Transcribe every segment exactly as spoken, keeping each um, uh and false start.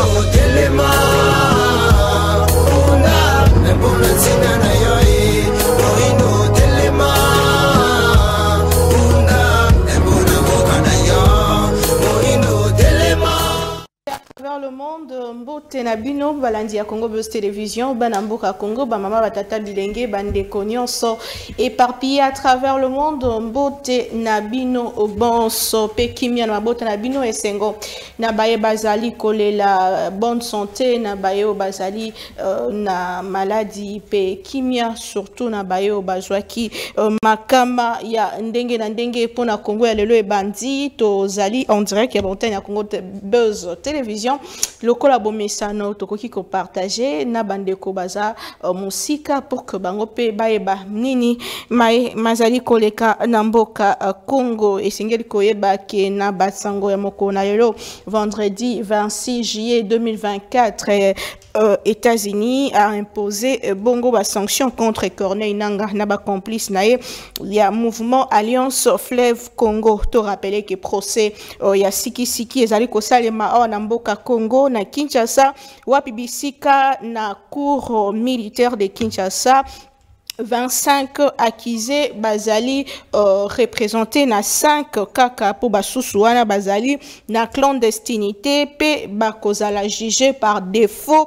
Le monde mbote na bino balandi ya Congo Buzz Télévision bana mboka Congo ba mama batata bilenge bande konyonso éparpillés à travers le monde mbote na bino bonso pe kimia na mbote na bino esengo na baye bazali kolela bonne santé na baye bazali uh, na maladie pe kimia surtout na baye bazwaki uh, makama ya ndenge na ndenge pona Congo ya lelo ebandi to zali en direct ya bonte na Congo Buzz Télévision lokola bomesano tokoki ko partager na bandeko baza uh, musika pour que bango pe baeba nini mai mazali koleka na mboka uh, Congo esengeli koyeba ke na basango ya moko na lelo vendredi vingt-six juillet deux mille vingt-quatre eh, euh, États-Unis a imposé euh, bongo ba sanction contre Corneille Nangaa na ba complice nae ya mouvement Alliance Fleuve Congo to rappeler que procès uh, ya siki siki ezali ko salema o na mboka Congo na Kinshasa wapi bisika na cour militaire de Kinshasa vingt-cinq accusés bazali euh, représentés na cinq kaka pour basusuana bazali na clandestinité pe bakozala jugé par défaut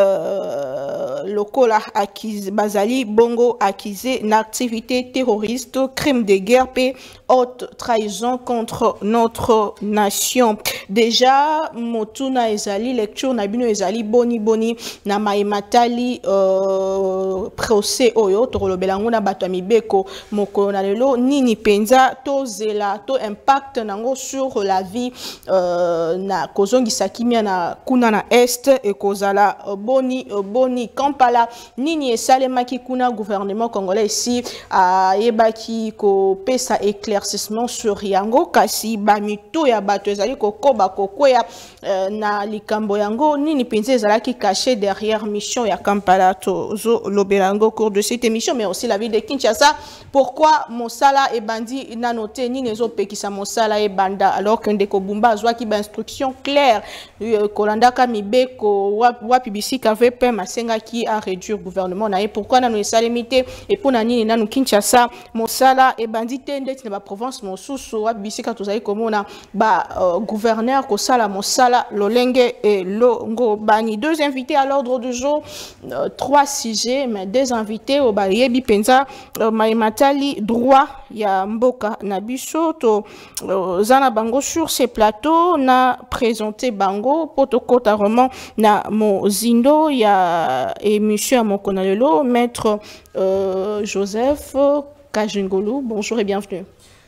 euh, lokola accusé bazali bongo accusé na activité terroriste crime de guerre pe haute trahison contre notre nation. Déjà motuna ezali lecture na bino ezali boni boni na maimatali euh, procès oyo tolobelanga na bato mibeko moko na lelo nini penza to zela to impact nango sur la vie euh, na kozongisa kimia na kuna na est et kozala boni boni Kampala nini esalemaki kuna gouvernement congolais ici a yebaki ko pesa éclaircissement sur yango kasi bamito ya bato ezali kokoba kokwea euh, na likambo yango nini penza ezalaki caché derrière mission ya Kampala to zo lobelango au cours de cette émission mais aussi la ville de Kinshasa. Pourquoi Mosala et Bandi n'a noté ni les autres pays qui sont Mosala et Banda alors qu'un déco Bumba a qui instruction claire Kolanda Kamibeko Wapibisi avait peur Masenga qui a réduit le gouvernement et pourquoi n'a nous salimité et pour nani n'a nous Kinshasa Mosala et Bandi tende na ba province Mosusu Wapibisi ka tozali comme on a ba gouverneur Kosala Mosala Lolenge et Longo Bani. Deux invités à l'ordre du jour, euh, trois sujets mais deux invités au Yebi penza uh, maimatali droit ya mboka na biso to uh, zana bango sur ces plateaux na présenté bango potokota roman na mozindo ya émission à mon konalelo maître uh, Joseph Kajingolu. Bonjour et bienvenue.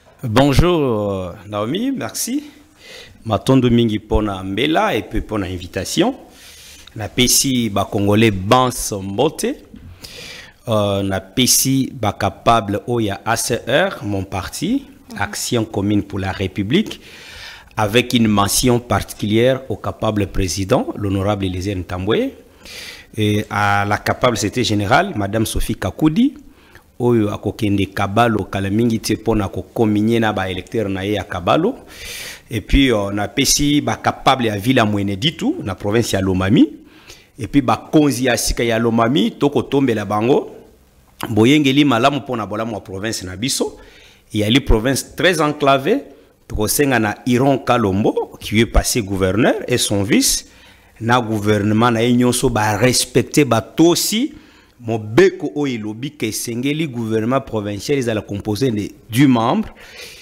Bonjour euh, Naomi, merci. Matondo mingi pona mbela et puis pona invitation. Na pesi ba congolais bans mbote. Euh, na P C ba capable oya A C R mon parti mm-hmm. Action commune pour la République avec une mention particulière au capable président l'honorable Élisée Ntambwe et à la capable secrétaire générale madame Sophie Kakoudi oyo akokende kabalo kala mingi te pona ko communier na ba électeur na ye ya kabalo et puis on a P C ba capable ya ville Mwene Ditu na province ya Lomami. Et puis ba konzi ya sika ya Lomami toko tombe la bango boyengeli malamu pona bolamu wa province na biso il y a une province très enclavée toko senga na Iron Kalombo qui est passé gouverneur et son vice na gouvernement na nyonso ba respecter ba tosi mo beko o ilobi ke sengeli gouvernement provincial ils la composé de dix membres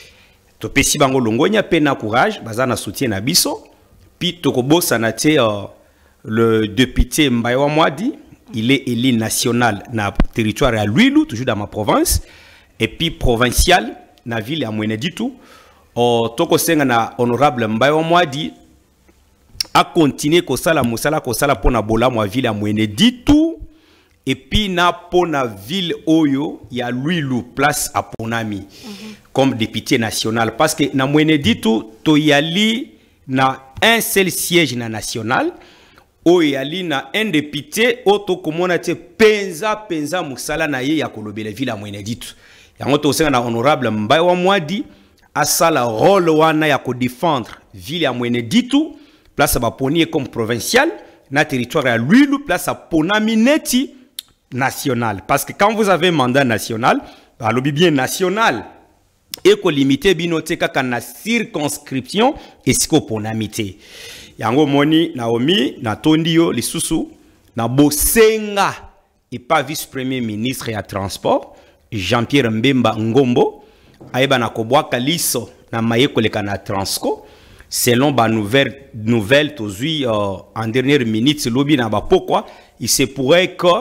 to pesi bango longonya pe na courage bazana soutien na biso puis toko bossa na te uh, le député Mbayewa Mwadi, il est élu national dans le territoire à Luilu, toujours dans ma province, et puis provincial dans la ville à Mwene Ditu. Toko senga na honorable Mbayewa Mwadi a continué ko sala musala ko sala pona bola mo ville à Mwene Ditu et puis na pona ville Oyo ya Luilu place à Ponami mm -hmm. comme député national parce que na Mwene Ditu to yali na un seul siège na national. Oyali na un député auto komona te penza penza musala na ye ya kolobela ville Mwene Ditu yango to senga na honorable Mbayewa Mwadi asala rôle wana ya ko défendre ville ya Mwene Ditu place à Baponi comme provincial, na territoire à lui, place à Ponamineti national. Parce que quand vous avez un mandat national, bah, le bien national, et qu'on limite binote kaka na circonscription et ce qu'on ponamité. Yango moni Naomi na tondio lisusu na bosenga et pas vice-premier ministre et transport Jean-Pierre Mbemba Ngombo aiba na kobwaka liso na mayeko leka na Transco selon ba nouvelle nouvelle tozui euh, en dernière minute lobby na ba pourquoi il se pourrait que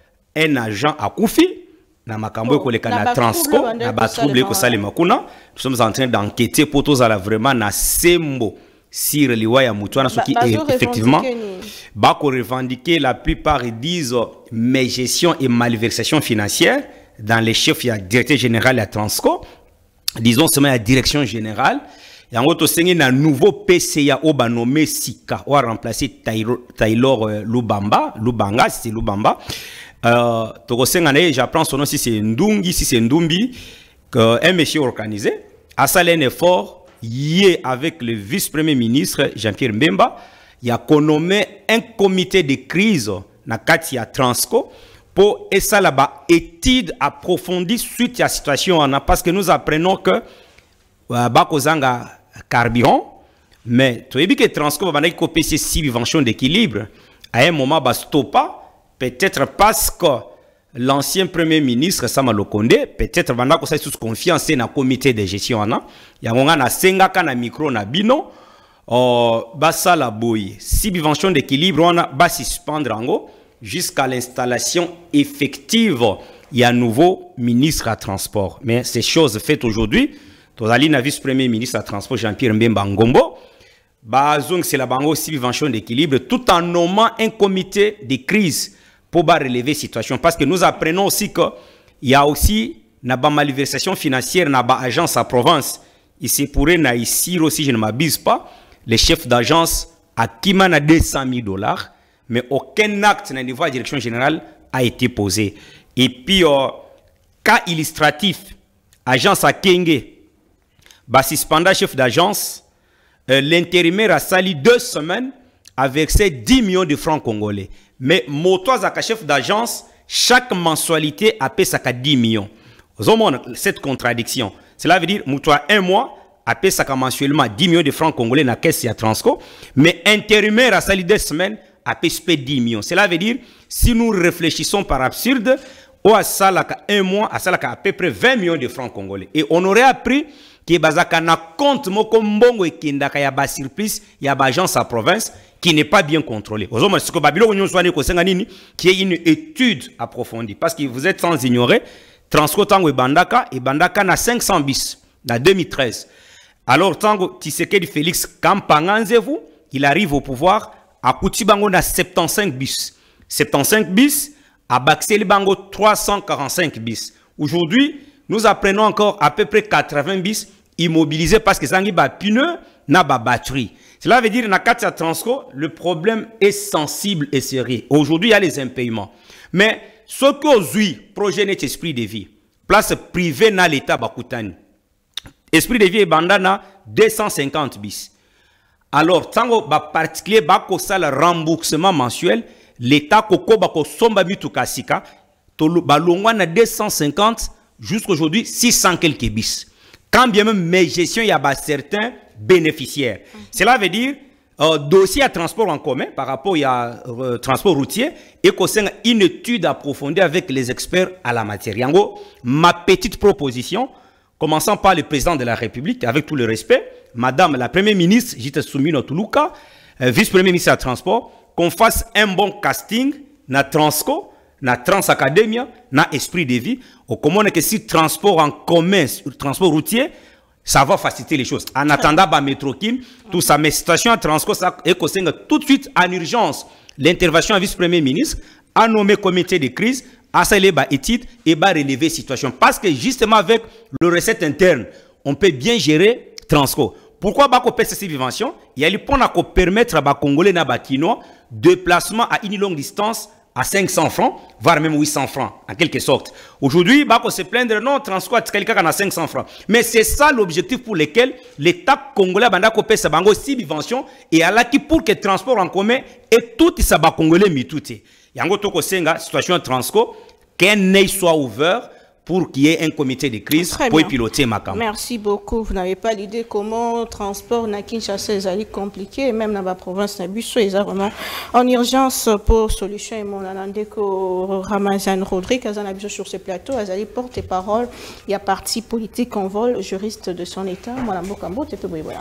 un agent a koufi na makambo ko leka na Transco na ba trouble ko sale makuna nous sommes en train d'enquêter pour tous à la vraiment na sembo sur liwa ya mutuana ce qui est effectivement ba ko revendiquer la plupart ils disent mais gestion et malversation financière dans les chefs il y a directeur général à Transco disons seulement la direction générale et en autre c'est un nouveau P C A au nommé Sika ou a remplacé Taylor euh, Lubamba Lubanga c'est Lubamba euh j'apprends son nom si c'est Ndungi si c'est Ndumbi qu'un monsieur organisé a salé un effort hier avec le vice-premier ministre Jean-Pierre Mbemba il a nommé un comité de crise na kati ya Transco pour essa là-bas étude approfondie suite à la situation parce que nous apprenons que euh, bakozanga carburant mais tu as vu que Transco va avoir une subvention d'équilibre à un moment va stopper peut-être parce que l'ancien premier ministre Sama Lokonde peut-être va avoir sous confiance dans le comité de gestion il y a un senga na micro na bino euh, basa la boy subvention d'équilibre on va suspendre en jusqu'à l'installation effective il y a un nouveau ministre à transport mais ces choses faites aujourd'hui Tozali na vice-premier ministre à transport Jean-Pierre Mbemba Ngombo bazong c'est la bango subvention d'équilibre tout en nommant un comité de crise pour relever la situation parce que nous apprenons aussi que il y a aussi na ba malversation financière na ba agence à province il se pourrait na ici aussi je ne m'abuse pas les chefs d'agence à Kimana deux cent mille dollars mais aucun acte na niveau de direction générale a été posé et puis euh, cas illustratif agence à Kenge bah suspendant chef d'agence euh, l'intérimaire a sali deux semaines a versé dix millions de francs congolais mais motois à chef d'agence chaque mensualité a payé ça dix millions vous avez cette contradiction cela veut dire motois un mois a payé ça mensuellement dix millions de francs congolais na caisse ya Transco mais intérimaire a sali deux semaines a payé dix millions cela veut dire si nous réfléchissons par absurde ou à ça un mois à ça à peu près vingt millions de francs congolais et on aurait appris qui bazaka na compte moko mbongo ekindaka ya ba surprise ya ba agence à province qui n'est pas bien contrôlé. Ozoma ce que Babilo nyo soane ko senga nini qui est une étude approfondie parce que vous êtes sans ignorer Transco tango e bandaka et bandaka na cinq cents bis na deux mille treize. Alors tango Tshisekedi Félix Kampanganzevu il arrive au pouvoir à Koutibango na soixante-quinze bis. soixante-quinze bis à Baxeli Bango trois cent quarante-cinq bis. Aujourd'hui nous apprenons encore à peu près quatre-vingts bis immobilisés parce que ça n'y a pneu, n'a pas batterie. Cela veut dire que dans Transco, le problème est sensible et sérieux. Aujourd'hui, il y a les impayements. Mais ce que oui, projet n'est esprit de vie. Place privée dans l'État Bakoutani. Esprit de vie est bandana deux cent cinquante bis. Alors, tant que particulier bako sal remboursement mensuel, l'État koko bako somba bitu kasika, to balongwa na deux cent cinquante jusqu'aujourd'hui six cents quelques bis. Quand bien même mes gestions, il y a certains bénéficiaires. Mm -hmm. Cela veut dire euh, dossier à transport en commun par rapport à euh, transport routier et qu'on ait une étude approfondie avec les experts à la matière. En gros, ma petite proposition, commençant par le président de la République, avec tout le respect, Madame la Première ministre, Jita Soumino Toulouka, euh, vice-premier ministre à transport, qu'on fasse un bon casting na Transco, na Transacademia, na Esprit de vie, au comment que si transport en commun, transport routier, ça va faciliter les choses. En attendant, bah, Métrokim, tout ça, mais situation à Transco, ça, et qu'on tout de suite en urgence, l'intervention à vice-premier ministre, a nommé comité de crise, a salé bah, étude et bah, relever situation. Parce que justement, avec le recette interne, on peut bien gérer Transco. Pourquoi bah, qu'on paie cette subvention? Il y a le point à permettre à Congolais na Bakino déplacement à une longue distance à cinq cents francs, voire même huit cents francs, en quelque sorte. Aujourd'hui, bah, on se plaindre, non, Transco a quelqu'un qui a cinq cents francs. Mais c'est ça l'objectif pour lequel l'État congolais a fait sa subvention et à qui pour que le transport en commun et tout ça va congolais mitouté. Yango toko senga, situation Transco, qu'un œil soit ouvert pour qu'il y ait un comité de crise Très pour bien. piloter ma campagne. Merci beaucoup. Vous n'avez pas l'idée comment le transport na Kinshasa est compliqué, et même dans la province de Busso, ils sont vraiment en urgence pour solution. Et mon Anandeko Ramazan Rodrigue, sur ce plateau, Azali porte-parole, il y a parti politique en vol, juriste de son État. Moi, Mbokambo, tu peux voilà.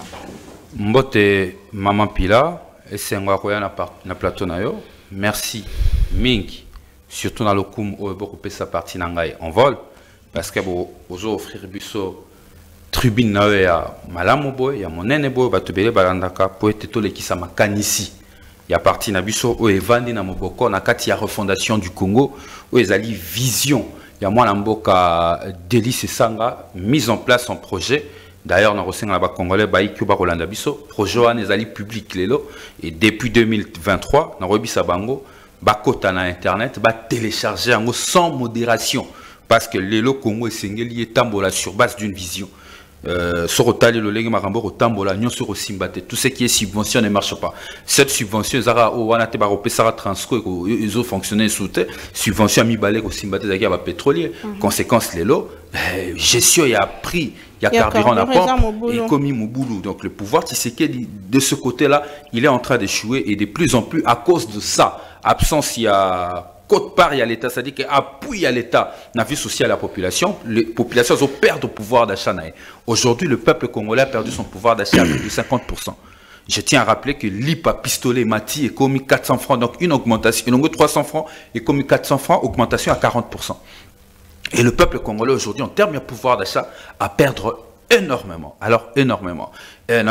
Mbote Maman Pila, et c'est un na plateau na yo. Merci Mink, surtout dans le coup où beaucoup de sa partie n'angaï en vol. Parce que vous offrir biso tribune na ya malamu boy ya monene boy batubele balandaka po etole ki sama kanisi ya parti na biso o evandi na moboko na kati ya refondation du Congo o ezali vision ya mwana mboka Délice Sanga mise en place en projet. D'ailleurs na rosenga ba congolais ba ikyo ba kolanda biso projet wana ezali public lelo et depuis deux mille vingt-trois na robisa bango ba kota na internet ba télécharger yango sans modération. Parce que l'élo Congo est singeli tambola sur base d'une vision. Sorotali le lenge marambo au tambola nyon sur simbate. Tout ce qui est subvention ne marche pas. Cette subvention zara o wana te ba repesara transco ils ont fonctionné sous te subvention mi balé au simbate zaki ba pétrolier. Conséquence l'élo gestion y a pris il y a carburant à pompe et commis Moboulou. Donc le pouvoir Tshisekedi de ce côté-là, il est en train d'échouer et de plus en plus à cause de ça. Absence il y a Côte part, il y a l'État, c'est-à-dire qu'appui à l'État, la vie sociale à la population, les populations ont perdu le pouvoir d'achat. Aujourd'hui, le peuple congolais a perdu son pouvoir d'achat à plus de cinquante pour cent. Je tiens à rappeler que l'I P A pistolet Mati est commis quatre cents francs, donc une augmentation, une trois cents francs est commis quatre cents francs, augmentation à quarante pour cent. Et le peuple congolais aujourd'hui, en termes de pouvoir d'achat, a perdu énormément. Alors, énormément. Et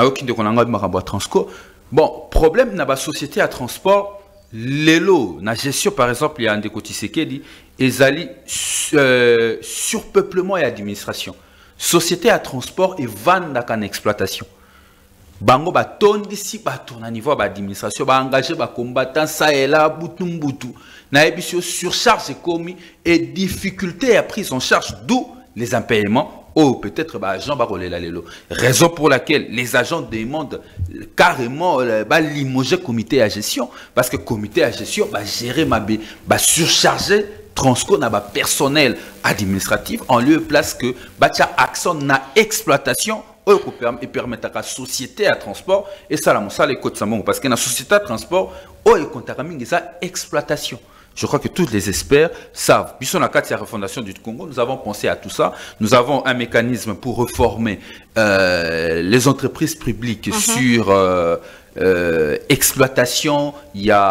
bon, problème dans la société à transport. L'élo, la gestion par exemple, il y a un des côtés qui dit, ils allaient euh, surpeuplement et administration. Société à transport et vente en exploitation. Bango ba tondi si ba tourna niveau ba administration ba engagé ba combattant ça et là boutum boutou. Na ébisio surcharge est commis et difficulté à prise en charge d'où les impayements. Oh, peut-être bah, Jean Barolé la lelo. Raison pour laquelle les agents demandent carrément bah, limoger comité à gestion. Parce que comité à gestion va bah, gérer ma bah, surcharger Transco na bah, personnel administratif en lieu et place que bah, accent na exploitation et permettre à la société à transport et ça la ça les côtes parce que la société à transport oh et compte ça exploitation. Je crois que tous les experts savent. Puisqu'on a quatre refondation du Congo, nous avons pensé à tout ça. Nous avons un mécanisme pour reformer euh, les entreprises publiques uh-huh. sur euh, euh, exploitation, il y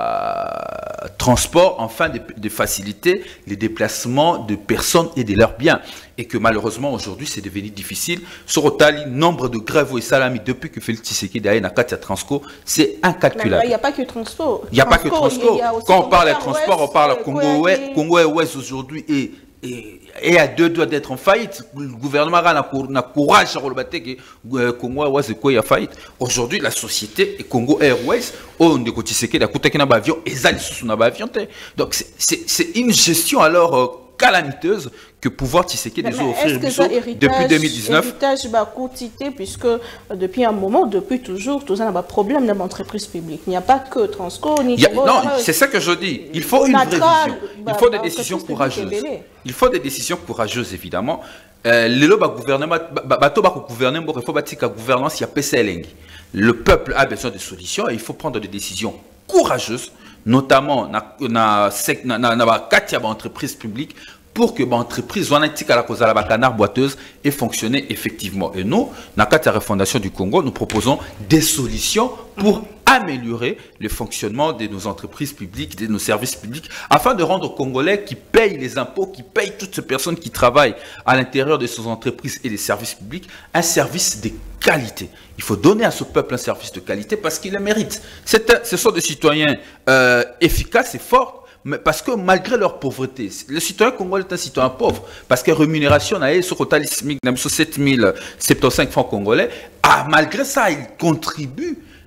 a transport, enfin de, de faciliter les déplacements de personnes et de leurs biens. Et que malheureusement aujourd'hui c'est devenu difficile. Sur le nombre de grèves et salami depuis que Félix Tshisekedi a Katia Transco, c'est incalculable. Il n'y a pas que transport. Il n'y a pas que transport. Quand on parle de transport, on parle Congo Congo Ouest aujourd'hui et et, et à deux doigts d'être en faillite. Le gouvernement a le courage à rebattre que Congo Ouest est quoi, il y a faillite. Aujourd'hui, la société et Congo Airways, on ne côté c'est que la coûte d'un avion et ça sous un avion. Donc c'est une gestion alors calamiteuse que pouvoir Tshisekedi nous offrir depuis deux mille dix-neuf. Héritage va coûter puisque depuis un moment, depuis toujours, tout ça a un problème dans l'entreprise publique. Il n'y a pas que Transco ni. A, non, c'est ça que je dis. Il faut une vraie vision. Il faut des décisions courageuses. Il faut des décisions courageuses évidemment. Le gouvernement, gouvernement, il faut bâtir la gouvernance. Il y a P C L. Le peuple a besoin de solutions et il faut prendre des décisions courageuses, notamment dans la quatre entreprises publiques, pour que l'entreprise boiteuse ait fonctionné effectivement. Et nous, dans la refondation du Congo, nous proposons des solutions pour améliorer le fonctionnement de nos entreprises publiques, de nos services publics, afin de rendre aux Congolais qui payent les impôts, qui payent toutes ces personnes qui travaillent à l'intérieur de ces entreprises et des services publics, un service de qualité. Il faut donner à ce peuple un service de qualité parce qu'il le mérite. Ce sont des citoyens euh, efficaces et forts, mais parce que malgré leur pauvreté, le citoyen congolais est un citoyen pauvre, parce que rémunération a sur total sept mille soixante-quinze francs congolais, ah, malgré ça, il contribue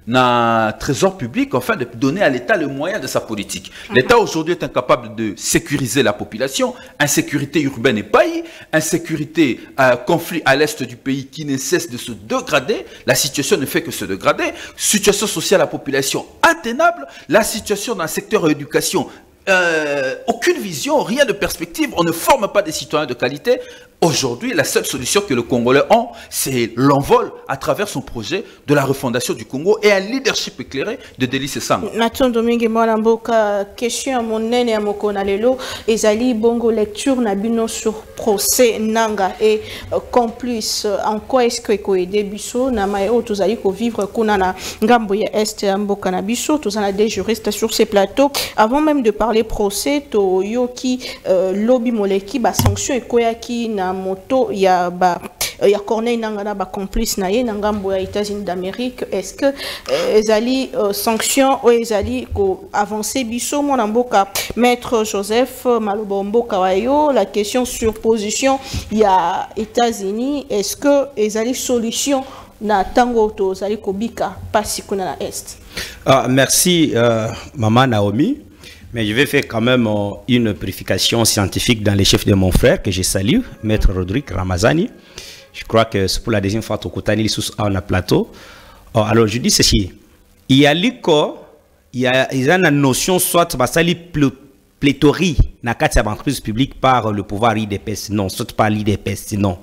na trésor public, enfin de donner à l'État le moyen de sa politique. L'État aujourd'hui est incapable de sécuriser la population, insécurité urbaine et pays, insécurité, euh, conflit à l'est du pays qui ne cesse de se dégrader, la situation ne fait que se dégrader, situation sociale à la population intenable, la situation dans le secteur éducation, euh, aucune vision, rien de perspective, on ne forme pas des citoyens de qualité. Aujourd'hui, la seule solution que le Congolais ont, c'est l'envol à travers son projet de la refondation du Congo et un leadership éclairé de Délice Sango. Nathan Domingue Mwalamboka, question à mon nene à Mokona Lelo, ezali bongo lecture nabino sur procès Nanga et euh, complice, en quoi est-ce que eko aider biso na mayo tozali ko vivre kuna na ngambo ya est ya mboka na biso, tozana des juristes sur ces plateaux. Avant même de parler procès, to yoki euh, lobby moleki ba sanction ekoyaki na moto ya ba ya Corneille Nangana ba complice na ye nangambo ya États-Unis d'Amérique. Est-ce que euh, ezali euh, sanction ou ezali ko avancer biso mon mboka maître Joseph Malobombo Kawayo, la question sur position ya États-Unis, est-ce que ezali solution na tango to ezali kobika pasi kuna na est? Ah, merci euh, maman Naomi. Mais je vais faire quand même euh, une purification scientifique dans les chefs de mon frère que je salue, Maître Rodrigue Ramazani. Je crois que c'est pour la deuxième fois que tu sous un plateau. Oh, alors je dis ceci. Il y a l'ICO, il y a, il y a une notion soit basali pléthorie dans la entreprise publique par le pouvoir I D P S. Non, soit par l'I D P S, non.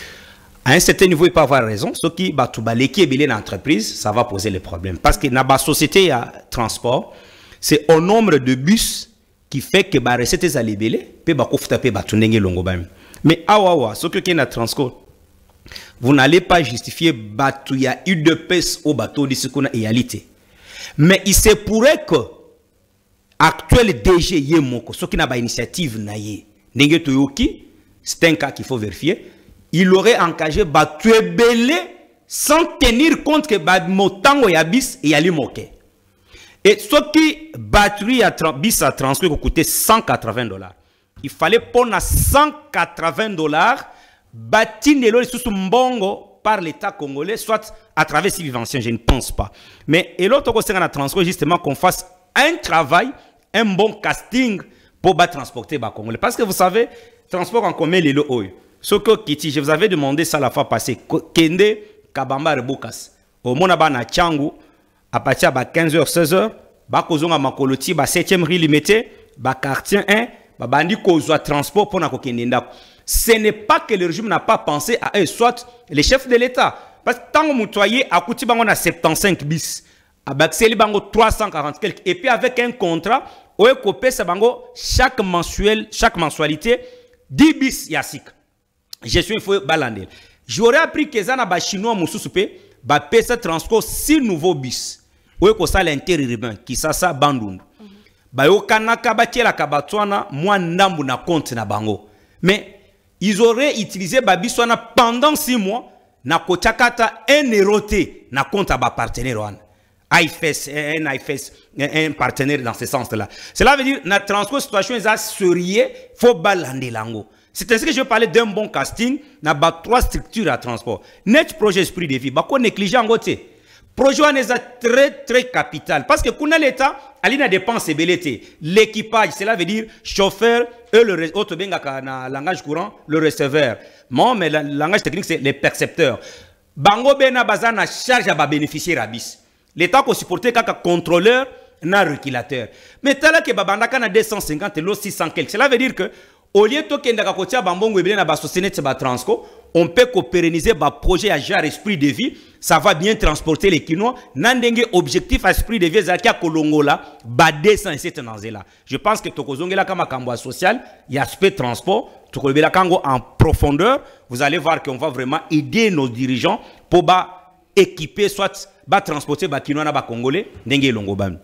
À un certain niveau, il peut avoir raison. Ce qui va tout balayer dans l'entreprise, ça va poser les problèmes. Parce que dans la société, il y a transport. C'est au nombre de bus qui fait que les recettes sont libellées, puis les recettes sont libellées. Mais awawa, ce que est Transco, vous n'allez pas justifier que il y a eu de pèse au bateau de ce qu'on a réalité. Mais il se pourrait que l'actuel D G Yemoko, ce qui n'a pas initiative, c'est un cas qu'il faut vérifier, il aurait engagé battu belé sans tenir compte que Motango Yabis et Yali Moke. Et ce qui batterie à bis à transfert coûtait cent quatre-vingts dollars. Il fallait prendre cent quatre-vingts dollars bâtir les lois sous mbongo par l'État congolais, soit à travers Sylvancien, je ne pense pas. Mais et l'autre côté on a transfert justement qu'on fasse un travail, un bon casting pour bah, transporter bah, congolais. Parce que vous savez, transport en commun les lois. Ce que Kiti, je vous avais demandé ça la fois passée. Kende Kabamba Rebokas. Au Monaba na Tchangu. À partir de quinze heures, seize heures, bakozonga makoloti ba septième rue limité, ba quartier un, ba bandi kozwa transport pour na kokendenda. Ce n'est pas que le régime n'a pas pensé à eux, soit les chefs de l'État. Parce que tant que mutoyer a coûté bango na soixante-quinze bis, a baxeli bango trois cent quarante quelques, et puis avec un contrat, oe kopé sa bango chaque mensuel, chaque mensualité dix bis yasik. Je suis faut balander. J'aurais appris que ça na ba chinois mususupe ba pesa transport six nouveaux bis. Ou ko sala interurbain qui ça ça bandundu. Ba yo kanaka ba tiela kabatwana moi ndambu na compte na bango. Mais ils auraient utilisé ba biswana pendant six mois na kochakata un eroté na compte à ba partenaire wan. I F S un I F S un partenaire dans ce sens-là. Cela veut dire na transport situation est sérieux faut balander lango. C'est ainsi que je parlais d'un bon casting, na ba trois structures à transport. Net projet esprit de vie, ba ko négligent ngoté. Projet est très très capital parce que kuna l'État, ali na dépense belete. L'équipage, cela veut dire chauffeur et le autre benga na langage courant, le receveur. Bon, mais le langage technique c'est les percepteurs. Bango bena bazana charge à ba bénéficiaire abis. L'État ko supporter kaka contrôleur na régulateur. Mais tala que babanda kana deux cent cinquante lo six cents quelque. Cela veut dire que au lieu de kenda ka kotia bambongo ebele na ba société ba transco, on peut pérenniser ba projet à genre esprit de vie, ça va bien transporter les Kinois, nandenge objectif à esprit de vie zakia kolongola ba deux cents et sept là. Je pense que tokozongela kama kambo social, il y a aspect transport, tokolebela kango en profondeur, vous allez voir qu'on va vraiment aider nos dirigeants pour ba équiper soit ba transporter ba Kinois na ba congolais ndenge longo bam.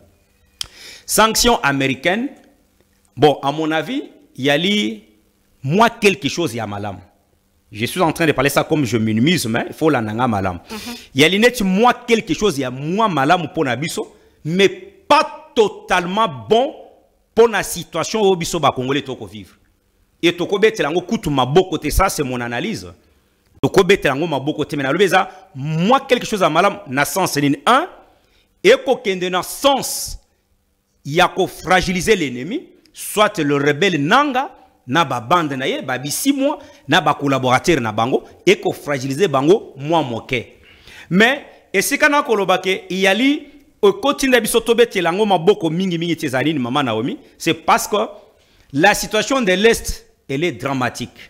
Sanctions américaines. Bon, à mon avis, il y a li, moi quelque chose y a malam. Je suis en train de parler ça comme je minimise, mais il faut la nanga malam. Il y a li net moi quelque chose y a moi malam pour nabiso, mais pas totalement bon pour la situation où biso ba congolais toko vivre. Et toko betelango kutu maboko te, ça c'est mon analyse. Toko betelango maboko te, mais na lobeza moi quelque chose à malam na sens ni un, et kokende na sens ya ko fragiliser l'ennemi, soit le rebelle nanga na ba bande na ye ba bisimwa na ba collaborateur na bango et ko fragiliser bango moi moke. Mais et c'est kana kolobake iyali au continue biso tobetelango maboko mingi mingi tezalini mama Naomi, c'est parce que la situation de l'Est elle est dramatique.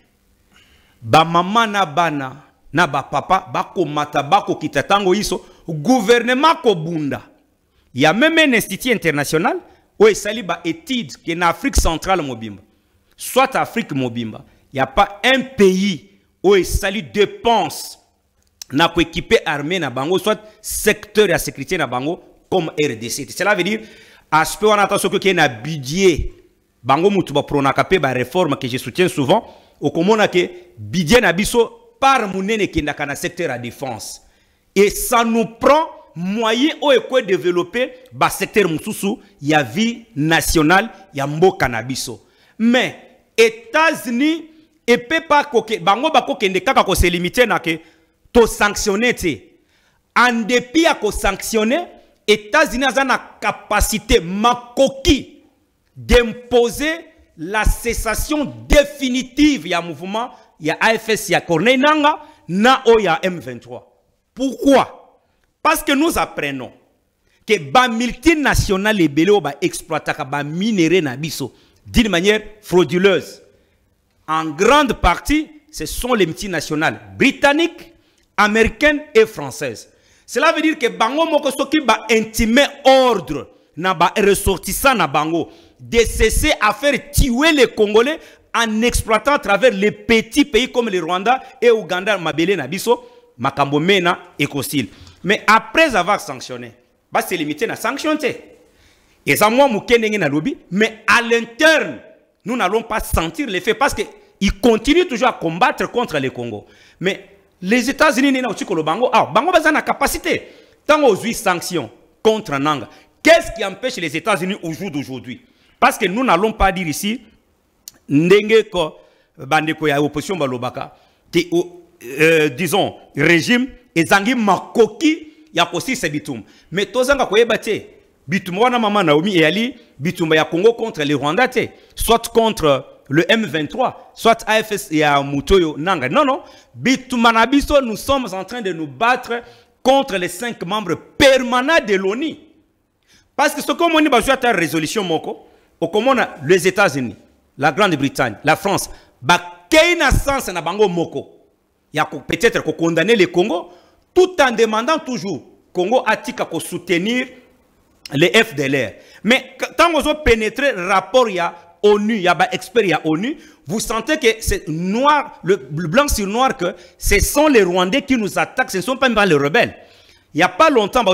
Ba mama na bana na ba papa bako mata bako kitatango iso gouvernement ko bunda. Il y a même un institut international où il s'allie ba étude qui est en Afrique centrale mobimba. Soit Afrique mobimba, il n'y a pas un pays où il s'allie dépense na ko équiper armée na bango soit secteur de sécurité na bango comme R D C. Cela veut dire aspect on attention que y a un budget bango mutu ba pronaka pe ba réforme que je soutiens souvent au komona que budget na biso par munene ki ndaka na secteur à défense et ça nous prend moyen au quoi développer ba secteur mususu ya vie nationale ya mboka na biso. Mais États-Unis et peut pas que bango bako kende kaka ko se limiter na ke to sanctionner te en dépit à ko sanctionner États-Unis ont la capacité makoki d'imposer la cessation définitive ya mouvement ya A F S ya Corneille Nanga na o ya M vingt-trois. Pourquoi? Parce que nous apprenons que ba multinationales et belé ba exploitaka ba minerai na biso d'une manière frauduleuse. En grande partie, ce sont les multinationales britanniques, américaines et françaises. Cela veut dire que bango moko soki ba intimer ordre na ba ressortissant na bango de cesser à faire tuer les Congolais en exploitant à travers les petits pays comme le Rwanda et Ouganda mabele na biso makambo mena écosile. Mais après avoir sanctionné, bah c'est limité na sanctionné. Et ça moi mukendenge na lobby, mais à l'interne, nous n'allons pas sentir l'effet parce que ils continuent toujours à combattre contre les Congo. Mais les États-Unis n'ont pas le bango, ah bango a la capacité. Tant aux huit sanctions contre Nanga, qu'est-ce qui empêche les États-Unis au jour d'aujourd'hui? Parce que nous n'allons pas dire ici, ndenge ko bandeko ya opposition balobaka, que euh, disons régime ezangi makoki ya kosi se bitum. Mais tozanga koyeba te bitum wana mama Naomi et Ali bitum ya Congo contre les Rwandais, soit contre le M vingt-trois, soit A F S et à Mutoyo Nanga. Non, non. Bitumanabiso, nous sommes en train de nous battre contre les cinq membres permanents de l'ONU. Parce que ce qu'on a besoin de résolution, moko, au commun, les États-Unis, la Grande-Bretagne, la France, bah, qu'il y a sens na bango moko. Il y a peut-être qu'on condamner les Congo, tout en demandant toujours Congo atika ko soutenir les F D L R. Mais quand vous avez pénétré le rapport, il y a ONU, il y a des experts, il y a ONU, vous sentez que c'est noir, le, le blanc sur noir, que ce sont les Rwandais qui nous attaquent, ce ne sont pas même les rebelles. Il n'y a pas longtemps,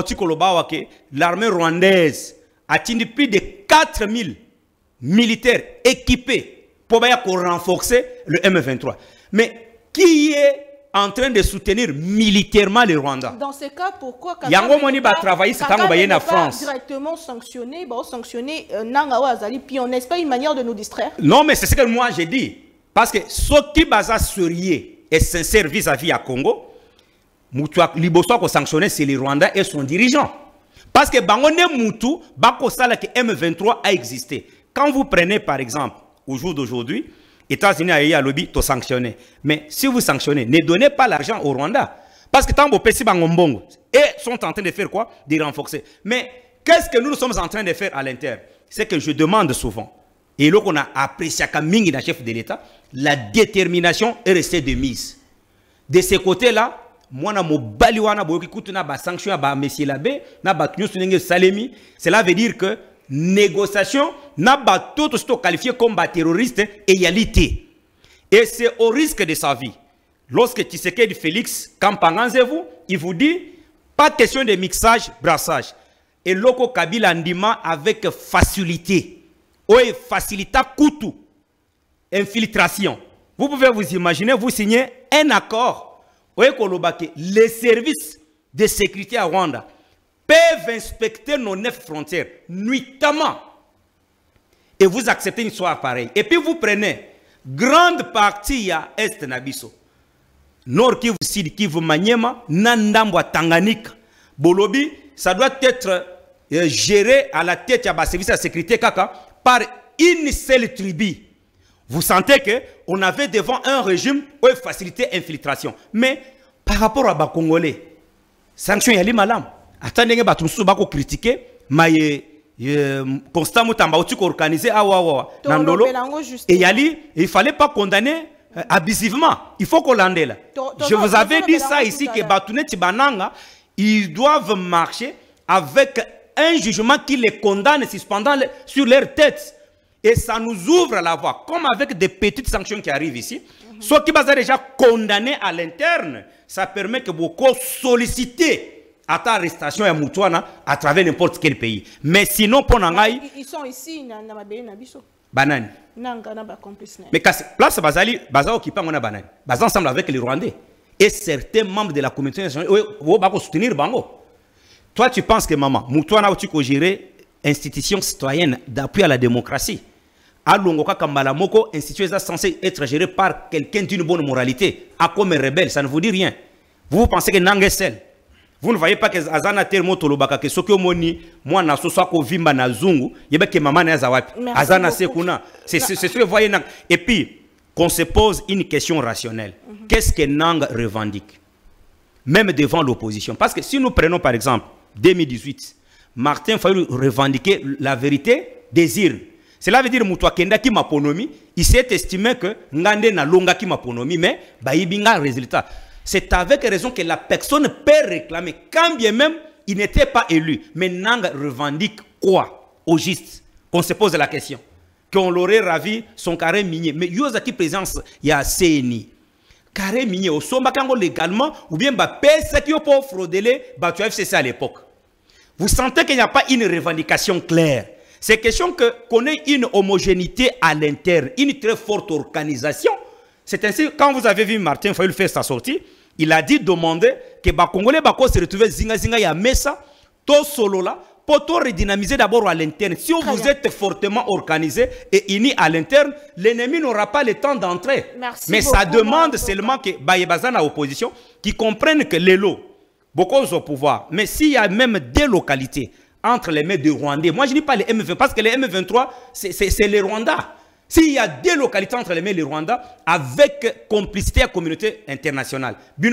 l'armée rwandaise a tenu plus de quatre mille militaires équipés pour renforcer le M vingt-trois. Mais qui est en train de soutenir militairement les Rwandais? Dans ce cas, pourquoi Yango Moni va travailler c'est quand on en France directement sanctionné, bah sanctionner Nanga ou Azali, puis on n'est pas une manière de nous distraire? Non, mais c'est ce que moi j'ai dit. Parce que ceux qui basent sérieux et sincère vis-à-vis à Congo, Moutoua Liboso ko sanctionner c'est les Rwandais et son dirigeant. Parce que Bangone Moutou, Bako Sala que M vingt-trois a existé. Quand vous prenez par exemple au jour d'aujourd'hui, États-Unis a eu un lobby pour sanctionner. Mais si vous sanctionnez, ne donnez pas l'argent au Rwanda. Parce que tant que vous Bangombongo, et sont en train de faire quoi? De renforcer. Mais qu'est-ce que nous sommes en train de faire à l'intérieur? C'est que je demande souvent, et là qu'on a apprécié comme mingi chef de l'État, la détermination est restée de mise. De ce côté-là, moi, na mo baliwana boyoki kutuna ba sanction ba monsieur l'abbé, na ba tunyo salemi, cela veut dire que négociation n'a pas tout qualifié comme terroriste égalité. Et c'est au risque de sa vie. Lorsque Tshisekedi Félix Kampanganzevu, il vous dit pas question de mixage, brassage. Et Loko Kabila Ndima avec facilité. Oui, facilita Koutou. Infiltration. Vous pouvez vous imaginer, vous signez un accord. Oui, les services de sécurité à Rwanda peuvent inspecter nos neuf frontières nuitamment. Et vous acceptez une histoire pareille. Et puis vous prenez grande partie à Est Nabiso. Nord Kivu, Sud Kivu, Maniema, Nandambwa, Tanganyika. Bolobi, ça doit être euh, géré à la tête de service de sécurité kaka par une seule tribu. Vous sentez qu'on avait devant un régime où il facilitait l'infiltration. Mais par rapport à les Congolais, sanction yali malam. Attendez que batumsu bako critiquer, mais constant mutamba outi ko organiser awa awa nandolo. Et yali, il fallait pas condamner euh, abusivement. Il faut qu'on l'ende là. Je vous avais dit ça ici que Batounet Tibananga, ils doivent marcher avec un jugement qui les condamne suspendant sur leur tête. Et ça nous ouvre la voie, comme avec des petites sanctions qui arrivent ici. Mm-hmm. Ceux qui sont déjà condamnés à l'interne, ça permet que beaucoup solliciter à ta arrestation et Moutouana à travers n'importe quel pays. Mais sinon, pour Nangaï. Ils sont ici, dans la baie Nabiso. Banane. Mais place Bazali, Baza occupé on a banane. Baza ensemble avec les Rwandais. Et certains membres de la communauté nationale, ils vont soutenir Bango. Toi, tu penses que maman, Moutouana, tu peux gérer institution citoyenne d'appui à la démocratie. Alongoka Kambala Moko, institution censée être gérée par quelqu'un d'une bonne moralité. A comme rebelle, ça ne vous dit rien. Vous, vous pensez que Nang est seul. Vous ne voyez pas que Azana Termo Tolobaka, que Sokyo Moni, moi, na Sosako Vimba na Zungu, yeba que maman na Zawapi. Azana Sekuna. C'est ce que vous voyez. Et puis, qu'on se pose une question rationnelle. Mm-hmm. Qu'est-ce que Nang revendique? Même devant l'opposition. Parce que si nous prenons par exemple deux mille dix-huit, Martin Fayulu revendiquer la vérité, désir. Cela veut dire Moutoua Kenda qui m'a ponomi, il s'est estimé que Ngande na longa qui m'a ponomi, mais Baïbinga résultat. C'est avec raison que la personne peut réclamer, quand bien même il n'était pas élu. Mais Nang revendique quoi au juste? Qu'on se pose la question. Qu'on l'aurait ravi son carré minier. Mais Yozaki présence, il y a C N I. Carré minier, au sommet légalement, ou bien bah pèse qui pour frauder, bah tu as fait ça à l'époque. Vous sentez qu'il n'y a pas une revendication claire. C'est question que qu'on ait une homogénéité à l'interne, une très forte organisation. C'est ainsi, quand vous avez vu Martin Fayulu faire sa sortie, il a dit, demander que les Congolais se retrouvent zinga zinga ya mesa, tout solo là, pour tout redynamiser d'abord à l'interne. Si vous bien. êtes fortement organisé et unis à l'interne, l'ennemi n'aura pas le temps d'entrer. Mais ça demande seulement que Bayebazan à opposition qui comprennent que les lots, beaucoup au pouvoir. Mais s'il y a même des localités entre les mains des Rwandais, moi je ne dis pas les M vingt, parce que les M vingt-trois, c'est les Rwandais. S'il y a des localités entre les mains des Rwandais, avec complicité à la communauté internationale. Je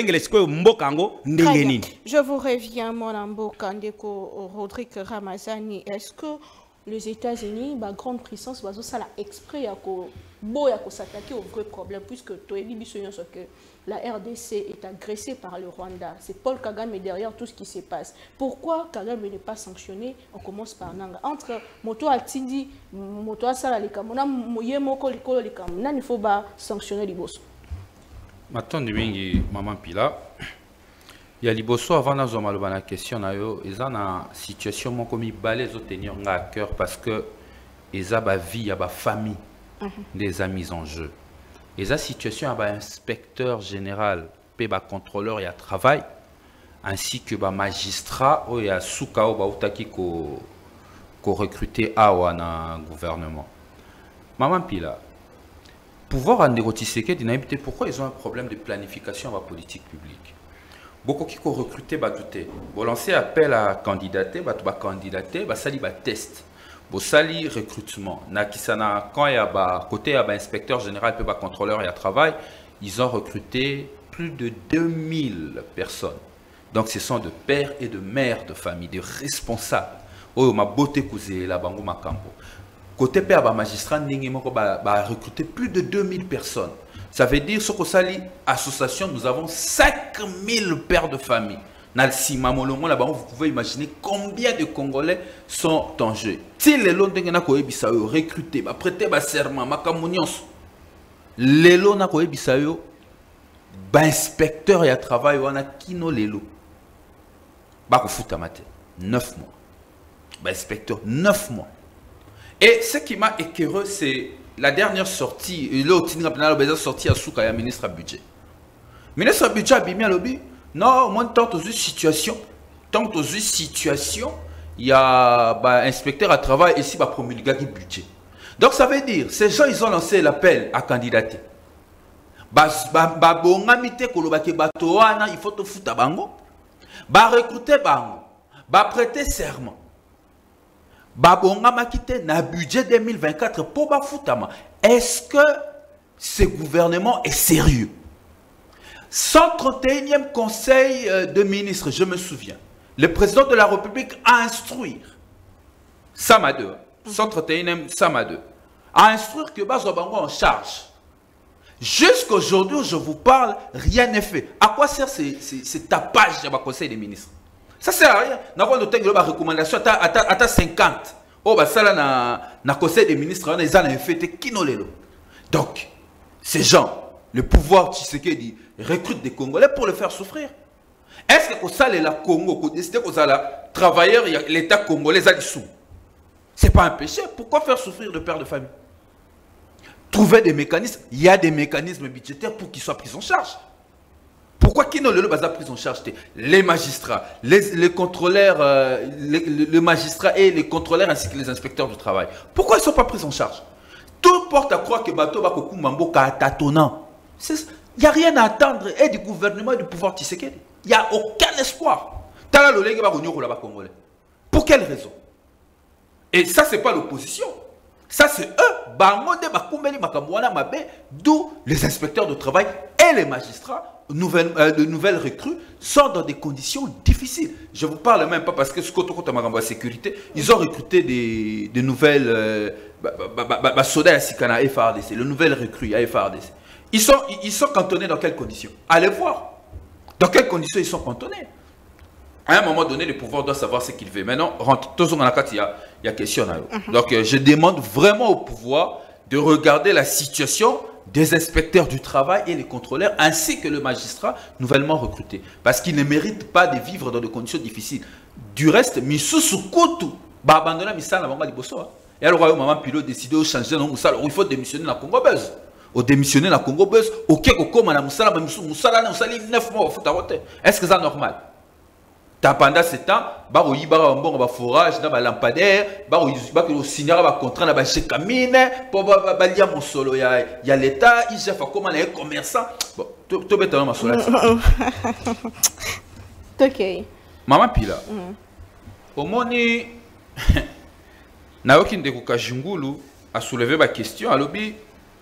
vous reviens, mon ambo Kandeko Rodrigue Ramazani. Est-ce que les États-Unis, la grande puissance, va ça exprès à s'attaquer au vrai problème, puisque tu as dit que la R D C est agressée par le Rwanda. C'est Paul Kagame derrière tout ce qui se passe. Pourquoi Kagame n'est pas sanctionné? On commence par Nanga. Entre Moto Atindi, Moto Asala Likamona, Moye Moko Likolo Likamona, il faut pas sanctionner Liboso. Maintenant, Numingi, Maman Pila, il y a Liboso avant de la question, il y a une situation qui balai tenir à cœur parce que il y a une vie, il y a une famille des amis en jeu. Et la situation a un inspecteur général, un contrôleur et un travail, ainsi que un magistrat et un soukao qui ont recruté à un gouvernement. Maman Pila, pouvoir en négocier, pourquoi ils ont un problème de planification dans la politique publique? Beaucoup qui ont recruté, vous lancez appel à candidater, vous candidater, vous sali test. Vous sali recrutement. Quand il y a côté inspecteur général, contrôleur et à travail, ils ont recruté plus de deux mille personnes. Donc ce sont de pères et de mères de famille, de responsables. Oh, ma beauté cousée, la bango makambo. Côté père, magistrat, a recruté plus de deux mille personnes. Ça veut dire, ce que sali association, nous avons cinq mille pères de famille. Vous pouvez imaginer combien de Congolais sont en jeu. Si les gens ont recruté, prêté serment, les gens ont inspecteur et à travail, on a kino les lots. neuf mois. Inspecteur, neuf mois. Et ce qui m'a écœuré, c'est la dernière sortie, l'autre sortie à Souka, ministre du budget. Ministre du budget a bien lobby. Non, moi, tant que situation, tant que situation, il y a bah, inspecteur à travail ici, bah, promulguer le budget. Donc, ça veut dire, ces gens, ils ont lancé l'appel à candidater. Bah, bah, bah, bon, amité, il faut te foutre à bango. Bah, recruter bango. va prêter serment. Babonga makite na budget deux mille vingt-quatre pour bafutama. Est-ce que ce gouvernement est sérieux? cent trente et unième conseil de ministres, je me souviens. Le président de la République a instruit Samadou, cent trente et unième Samadou, a instruit que Bazobango en charge. Jusqu'à aujourd'hui où je vous parle, rien n'est fait. À quoi sert ce tapage du conseil des ministres? Ça sert à rien. Nous avons une recommandation à cinquante. Oh, bah ça là, dans le conseil des ministres, on a fait qui nous les. Donc, ces gens, le pouvoir Tshisekedi recrute des Congolais pour le faire souffrir. Est-ce que ça, les Congo, qu'on décide que ça, travailleurs, l'État congolais a dit sous? Ce n'est pas un péché. Pourquoi faire souffrir le père de famille? Trouver des mécanismes. Il y a des mécanismes budgétaires pour qu'ils soient pris en charge. Pourquoi qui ne le pas pris en charge? Les magistrats, les, les contrôleurs, euh, les, le magistrat et les contrôleurs ainsi que les inspecteurs du travail. Pourquoi ils ne sont pas pris en charge? Tout porte à croire que Bato Bakoku Mambo tâtonnant. Il n'y a rien à attendre et du gouvernement et du pouvoir Tshisekedi. Il n'y a aucun espoir. Pour quelle raison? Et ça, ce n'est pas l'opposition. Ça, c'est eux. D'où les inspecteurs de travail et les magistrats, nouvelles, euh, de nouvelles recrues, sont dans des conditions difficiles. Je ne vous parle même pas parce que ce côté de sécurité, ils ont recruté des, des nouvelles euh, soldats à Sikana F A R D C, les nouvelles recrues à F A R D C. Ils sont, ils sont cantonnés dans quelles conditions? Allez voir. Dans quelles conditions ils sont cantonnés? À un moment donné, le pouvoir doit savoir ce qu'il veut. Maintenant, rentre, il y a, il y a question. Uh-huh. Donc, euh, je demande vraiment au pouvoir de regarder la situation des inspecteurs du travail et les contrôleurs, ainsi que le magistrat nouvellement recruté. Parce qu'ils ne méritent pas de vivre dans des conditions difficiles. Du reste, Misusu Kutu, bah abandonner Missal avant de Bosso. Et alors, le maman pilote décidé de changer non Moussala. Il faut démissionner dans Congo Buzz. Au démissionner dans Congo Buzz, au Keko Koma na Moussala, Moussala na Moussala neuf mois au foot à roter. Est-ce que c'est normal? Pendant ce temps, il y a un bon forage, un lampadaire, il y a un signal, un contrat, un chekamine, pour il y a mon solo, il y a l'État, il y a comment les commerçants. Bon, tout est dans ma sola. Ok. Maman Pila. Au moment où Naoki Ndekuka Jungulu a soulevé ma question, à l'objet,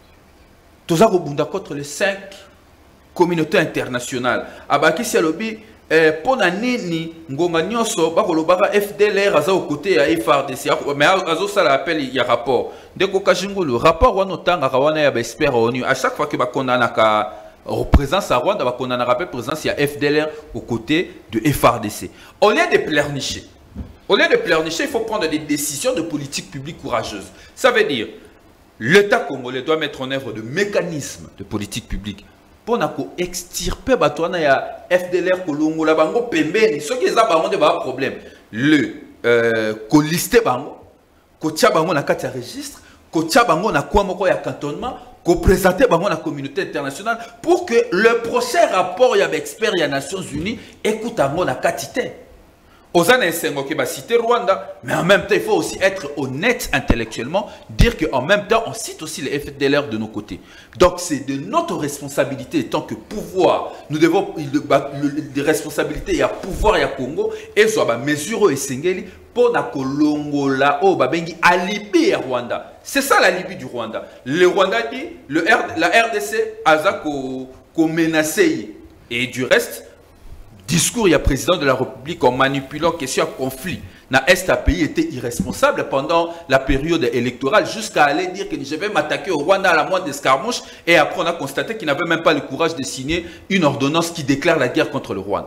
tous les gens contre les cinq communautés internationales. Abaki à l'objet. Pour nini ngonga nyonso bakolobaka F D L R aza au côté ya F A R D C mais azo ça l'appel il y a rapport ndeko kashingulu rapport wana tanga kawana ya ba expert onu à chaque fois que ba kondana ka représence à Rwanda ba kondana rappel présence ya F D L R au côté de F A R D C. Au lieu de pleurnicher, au lieu de pleurnicher, il faut prendre des décisions de politique publique courageuses. Ça veut dire l'État congolais doit mettre en œuvre de mécanismes de politique publique pour extirper ya F D L R kolongo la bango pembeni ceux qui ont bango de ba problème le euh ko lister bango ko tia bango na kati ya registre ko tia bango na kwa moko ya cantonnement ko présenter bango na communauté internationale pour que le prochain rapport ya expert ya Nations Unies écoute bango na katité. Ozana Sengo qui va citer Rwanda, mais en même temps, il faut aussi être honnête intellectuellement, dire qu'en même temps, on cite aussi les F D L R de nos côtés. Donc, c'est de notre responsabilité, tant que pouvoir, nous devons, des responsabilités, il y a pouvoir, il y a Congo, et soit bah, mesure et sengeli pour na kolongo la oh bah bengi alibi à Rwanda. C'est ça la Libye du Rwanda. Le Rwanda dit, le R, la R D C a ko ko menacé et du reste. Discours, il y a président de la République en manipulant question à conflit. Na Est à pays était irresponsable pendant la période électorale jusqu'à aller dire que je vais m'attaquer au Rwanda à la moindre escarmouche et après on a constaté qu'il n'avait même pas le courage de signer une ordonnance qui déclare la guerre contre le Rwanda.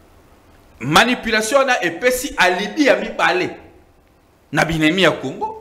Manipulation a épaissi alibi à mi parler. Na binemi à Congo.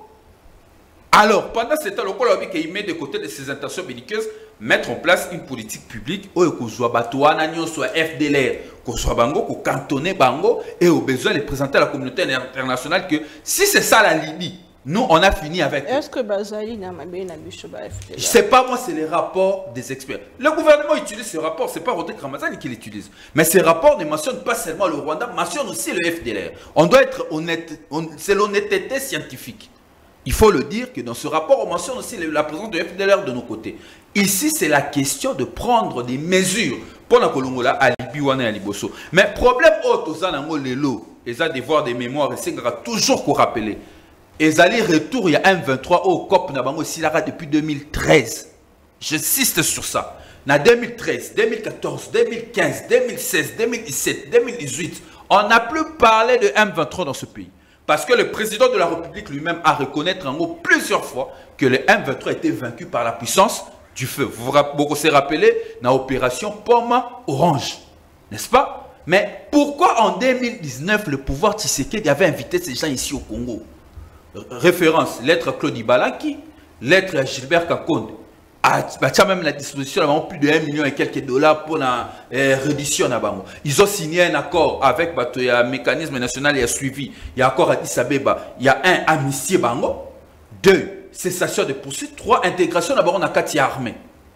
Alors, pendant ce temps, le Colombie qui met de côté de ses intentions belliqueuses, mettre en place une politique publique où il soit Batouana, soit F D L R, qu'on soit Bango, qu'on cantonne Bango, et au besoin de présenter à la communauté internationale que si c'est ça la Libye, nous on a fini avec. Est-ce que Bazali n'a pas bien F D L R? Je ne sais pas, moi, c'est les rapports des experts. Le gouvernement utilise ces rapports, ce n'est pas Rodrigue Ramazani qui l'utilise. Mais ces rapports ne mentionnent pas seulement le Rwanda, mentionnent aussi le F D L R. On doit être honnête, c'est l'honnêteté scientifique. Il faut le dire que dans ce rapport, on mentionne aussi la présence de F D L R de nos côtés. Ici, c'est la question de prendre des mesures pour la Kolongola, à Libiwana et à Liboso. Mais problème autre, aux Anango Lelo, ils ont des devoirs de mémoire, et c'est toujours qu'on rappelle. Ils allaient retour, il y a un vingt-trois au C O P Nabango Silara depuis deux mille treize. J'insiste sur ça. En deux mille treize, deux mille quatorze, deux mille quinze, deux mille seize, deux mille dix-sept, deux mille dix-huit, on n'a plus parlé de M vingt-trois dans ce pays. Parce que le président de la République lui-même a reconnaître en gros plusieurs fois que le M vingt-trois a été vaincu par la puissance du feu. Vous vous vous rappelez dans l'opération Pomme Orange, n'est-ce pas? Mais pourquoi en deux mille dix-neuf, le pouvoir Tshisekedi avait invité ces gens ici au Congo? Référence, lettre Claude Ibalaki, lettre Gilbert Kakonde. Ah, même la disposition avant plus de un million et quelques dollars pour la eh, reddition. Ils ont signé un accord avec il y a un mécanisme national et suivi. Il y a un accord à Addis Abeba. Il y a un amnistie bango. Deux, cessation de poursuite. Trois, intégration d'abord en Akati armée.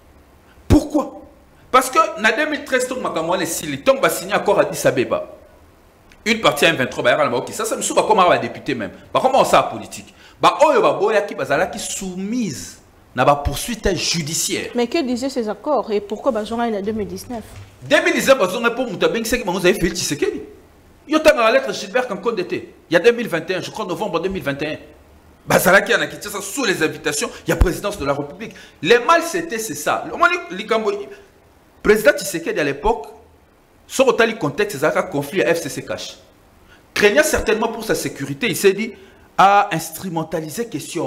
Pourquoi? Parce que en deux mille treize, on a signé un accord à Addis Abeba. Une partie M vingt-trois, ça, ça me souvient comme un député même. Comment on sait la politique? Il y a qui soumise. N'a pas poursuite judiciaire. Mais que disaient ces accords et pourquoi Bazoura en deux mille dix-neuf? deux mille dix-neuf, Bazoura pour Moutabeng, c'est que vous avez fait le Tshisekedi. Il y a la lettre Gilbert Kankon d'été. Il y a deux mille vingt et un, je crois novembre deux mille vingt et un. Bazala qui a quitté ça sous les invitations, il y a présidence de la République. Les mal c'était c'est ça. Le président Tshisekedi à l'époque, sur le contexte, c'est un conflit à F C C cash. Craignant certainement pour sa sécurité, il s'est dit à instrumentaliser question.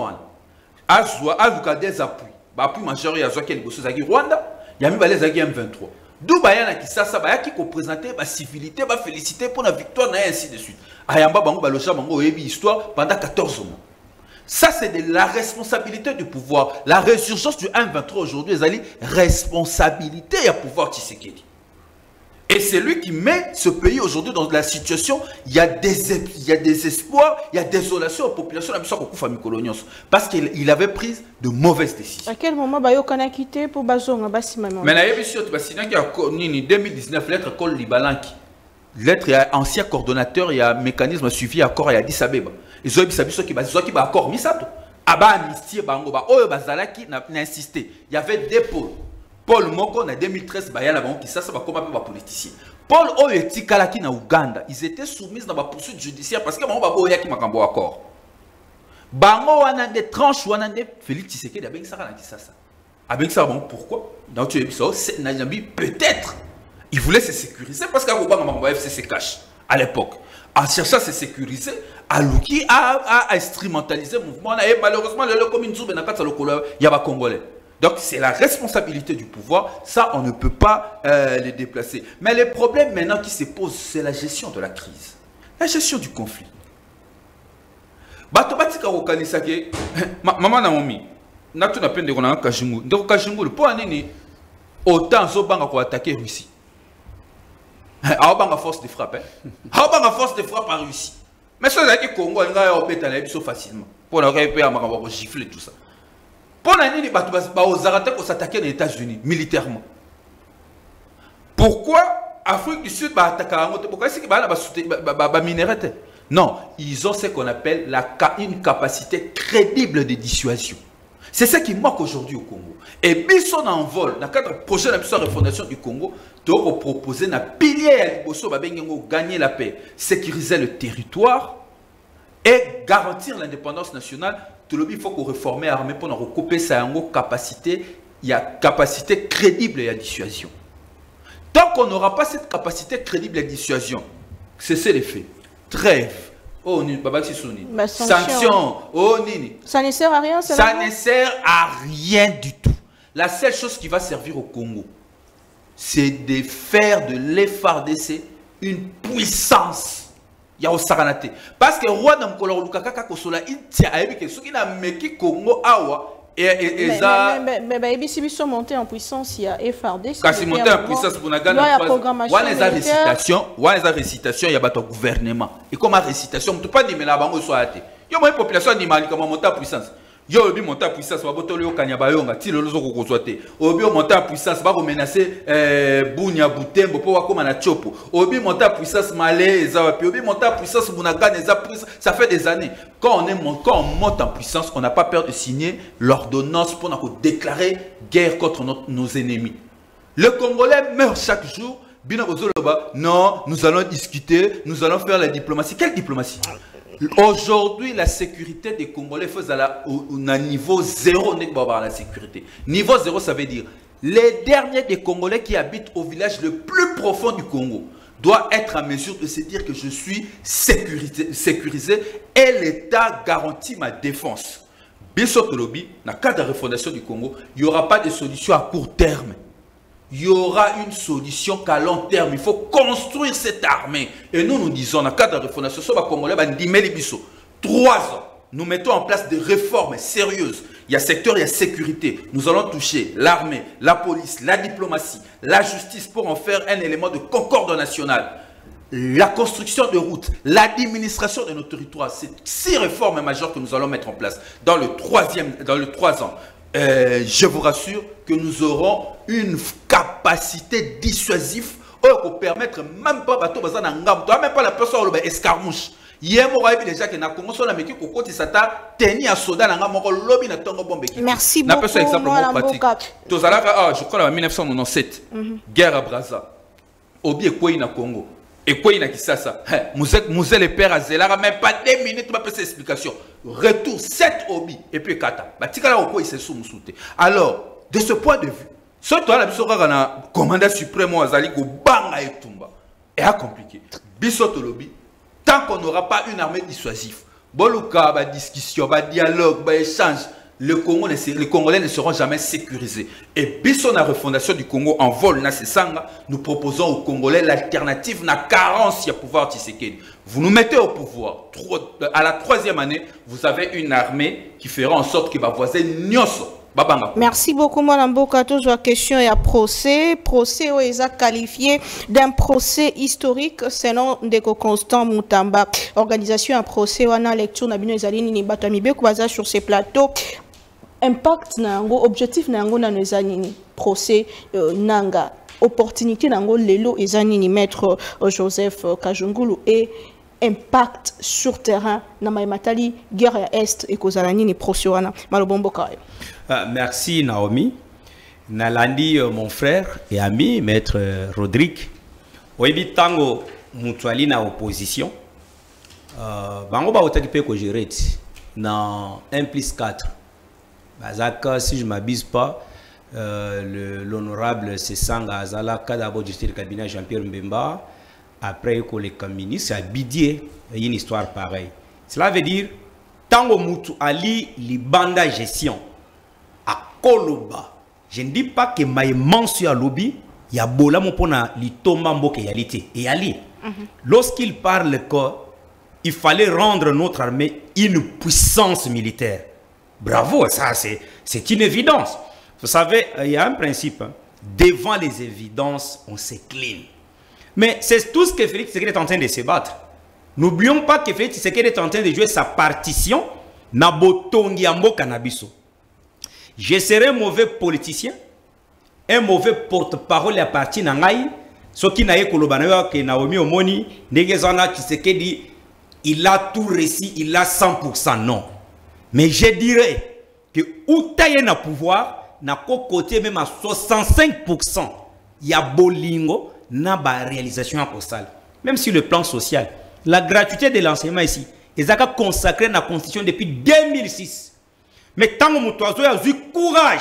Azwa, Azuka des appuis. Appui majeur, il y a Zaki Zaki Rwanda, il y a mis les Zaki M vingt-trois. D'où Bayana qui ça, ça va qui représentait la civilité, la félicité pour la victoire, et ainsi de suite. Ayamba Bango Balocha Bango Ebi histoire pendant quatorze mois. Ça, c'est de la responsabilité du pouvoir. La résurgence du M vingt-trois aujourd'hui, ils allaient responsabilité à pouvoir Tshisekedi. Et c'est lui qui met ce pays aujourd'hui dans la situation, il y a des, il y a des espoirs, il y a désolation aux populations, parce qu'il avait pris de mauvaises décisions. À quel moment Bayokan a quitté pour Bazonga? Mais il y a eu deux mille dix-neuf, lettre Col Libalanki. Lettre, il y a ancien coordonnateur, il y a un mécanisme suivi accord, il y a Addis Abeba. Ils ont dit que qui va accord, mis ça. Aba amnistie, Bango, Oyo Bazalaki n'a insisté. Il y avait des pôles. Paul Moko en deux mille treize, qui ça, ça va comme un politicien. Paul Oyeti Kalaki na Ouganda, ils étaient soumis dans la poursuite judiciaire parce que Bango Oyaki m'a cambo accord. Bango wana des tranches wana des Félix Tshisekedi a bien ça na Kisasa. Avec ça bon pourquoi? Donc tu es peut-être il voulait se sécuriser parce qu'Obama F C C cash à l'époque. En cherchant à se sécuriser, Alouki a instrumentalisé le mouvement et malheureusement le commune Zoube na Katsa Lokolo Yaba Congolais. Donc c'est la responsabilité du pouvoir, ça on ne peut pas euh, les déplacer. Mais le problème maintenant qui se pose, c'est la gestion de la crise, la gestion du conflit. Maman Naomi, natu na pende kona kajingu, ndeko kajingu le po anini autant zo banga ko attaquer Russie. A banga force de frappe. A banga force de frappe en Russie. Mais ça là qui Congo nga yo beta na biso facilement. Pour na ka pe amaka ko gifler tout ça. Pourquoi s'attaquer aux États-Unis militairement? Pourquoi l'Afrique du Sud va attaquer? Pourquoi est-ce qu'ils vont minérer? Non, ils ont ce qu'on appelle la, une capacité crédible de dissuasion. C'est ce qui manque aujourd'hui au Congo. Et Bisson en vol, dans le cadre de la prochaine refondation du Congo, de proposer un pilier à gagner la paix, sécuriser le territoire et garantir l'indépendance nationale. Tout le monde, il faut qu'on réforme l'armée pour recouper sa capacité, il y a capacité crédible et à dissuasion. Tant qu'on n'aura pas cette capacité crédible et à dissuasion, cessez les faits. Trêve. Oh, bah, sanction. Oh, nini. Ça ne sert à rien, ça ne sert à rien du tout. La seule chose qui va servir au Congo, c'est de faire de l'F A R D C une puissance. Il y a au Saranate. Parce que roi n'a pas Lukaka Kosola, il tient à Ebi, ceux qui n'a meki Congo Awa et ça. Mais mais mais Ebi si ils sont montés en puissance, il y a F A R D C. Quand ils montent en puissance pour Nagana, il y a programmation. Il y a récitation, il y a récitation, il y a bateau gouvernement. Et comme récitation, on ne peut pas dire mais la banque soit athée. Il y a une population animale qui a monté en puissance. Yo obi monter en puissance ba botolo yo kanyaba yo ngati lolo zo kokozwate. Obi monter en puissance ba ko menacer euh Bunya Butembo po wakoma na chopo. Obi monter en puissance Malais eza puis obi monter en puissance Bunagana eza ça fait des années. Quand on est quand on monte en puissance, on n'a pas peur de signer l'ordonnance pour nous déclarer guerre contre notre, nos ennemis. Le Congolais meurt chaque jour. Non, nous allons discuter, nous allons faire la diplomatie. Quelle diplomatie? Aujourd'hui, la sécurité des Congolais fait à la, au, au niveau zéro. La sécurité. Niveau zéro, ça veut dire les derniers des Congolais qui habitent au village le plus profond du Congo doivent être en mesure de se dire que je suis sécurisé, sécurisé et l'État garantit ma défense. Bissotolobi, dans le cadre de la refondation du Congo, il n'y aura pas de solution à court terme. Il y aura une solution qu'à long terme. Il faut construire cette armée. Et nous, nous disons, dans le cadre de la refondation, trois ans, nous mettons en place des réformes sérieuses. Il y a secteur, il y a sécurité. Nous allons toucher l'armée, la police, la diplomatie, la justice pour en faire un élément de concorde nationale. La construction de routes, l'administration de nos territoires, c'est six réformes majeures que nous allons mettre en place dans le troisième, dans le trois ans. Euh, je vous rassure que nous aurons une capacité dissuasive pour permettre même pas bateau bazan ngam, même pas la personne au escarmouche. Hier moi déjà que na Congo so na meki kokoti sata teni à soda na ngam ko lobby na tongo bombe. Merci beaucoup. Na personne exemple pratique. Tozalaka ah je crois en mille neuf cent quatre-vingt-dix-sept. Guerre à Brazza. Obi ekoi na Congo. Et quoi il a qui ça ça? Mouzel le père Azelara, même pas deux minutes, ma petite explication. Retour sept obi et puis kata. Bah tika au quoi il se soumousse. Alors, de ce point de vue, ce toi la biso kana commandant suprême Azali go banga et tumba. Et à compliqué. Bisoto lobby, tant qu'on n'aura pas une armée dissuasive, boluka ba discussion, ba dialogue, ba échange, le Congo, les Congolais ne seront jamais sécurisés. Et bisson la refondation du Congo en vol, nous proposons aux Congolais l'alternative, la carence, il y a pouvoir Tshisekedi. Vous nous mettez au pouvoir. À la troisième année, vous avez une armée qui fera en sorte que va voisin Nyoso. Merci beaucoup, Mme Boka. Toujours question et à procès. Procès où ils ont qualifié d'un procès historique, selon Ndeko Constant Moutamba. Organisation un procès où on a lecture n'a bien zalini ni batamibe kwaza sur ces plateaux. Impact nango, objectif nango na nezanini. Procès euh, nanga. Opportunité nango lelo ezanini maître euh, Joseph euh, Kajungulu et impact sur terrain na maimatali guerre à est et kozalani ni procès wana. Malobombo kayo. Ah, merci Naomi. Nalandi, euh, mon frère et ami, maître euh, Rodrigue. Oyebi tango mutuali na opposition. Euh, bango ba otakipe ko gérer na un plus quatre. Bazaka, si je ne m'abuse pas, euh, l'honorable Sessanga Azalaka d'abord du cabinet Jean-Pierre Mbemba, après que le ministre a bidié une histoire pareille. Cela veut dire tango mutu ali libanda gestion. Koloba. Je ne dis pas que ma mention à lobby, il y a bola mon pona li tomba mboke yalité et ali. Lorsqu'il parle qu'il fallait rendre notre armée une puissance militaire. Bravo, ça c'est une évidence. Vous savez, il y a un principe. Hein. Devant les évidences, on s'incline. Mais c'est tout ce que Félix Tshisekedi est en train de se battre. N'oublions pas que Félix Tshisekedi est en train de jouer sa partition na botongi mboka na biso. Je serai un mauvais politicien, un mauvais porte-parole à partir de Nangaï. Ce qui n'a pas que Naomi Omoni, Negezana Tshisekedi, il a tout réussi, il a cent pour cent non. Mais je dirais que où taille na pouvoir, n'a qu'au côté même à soixante-cinq pour cent, il y a bolingo, n'a pas réalisation postale. Même sur le plan social, la gratuité de l'enseignement ici, ils ont consacré la constitution depuis deux mille six. Mais tant que mon oiseau a eu courage,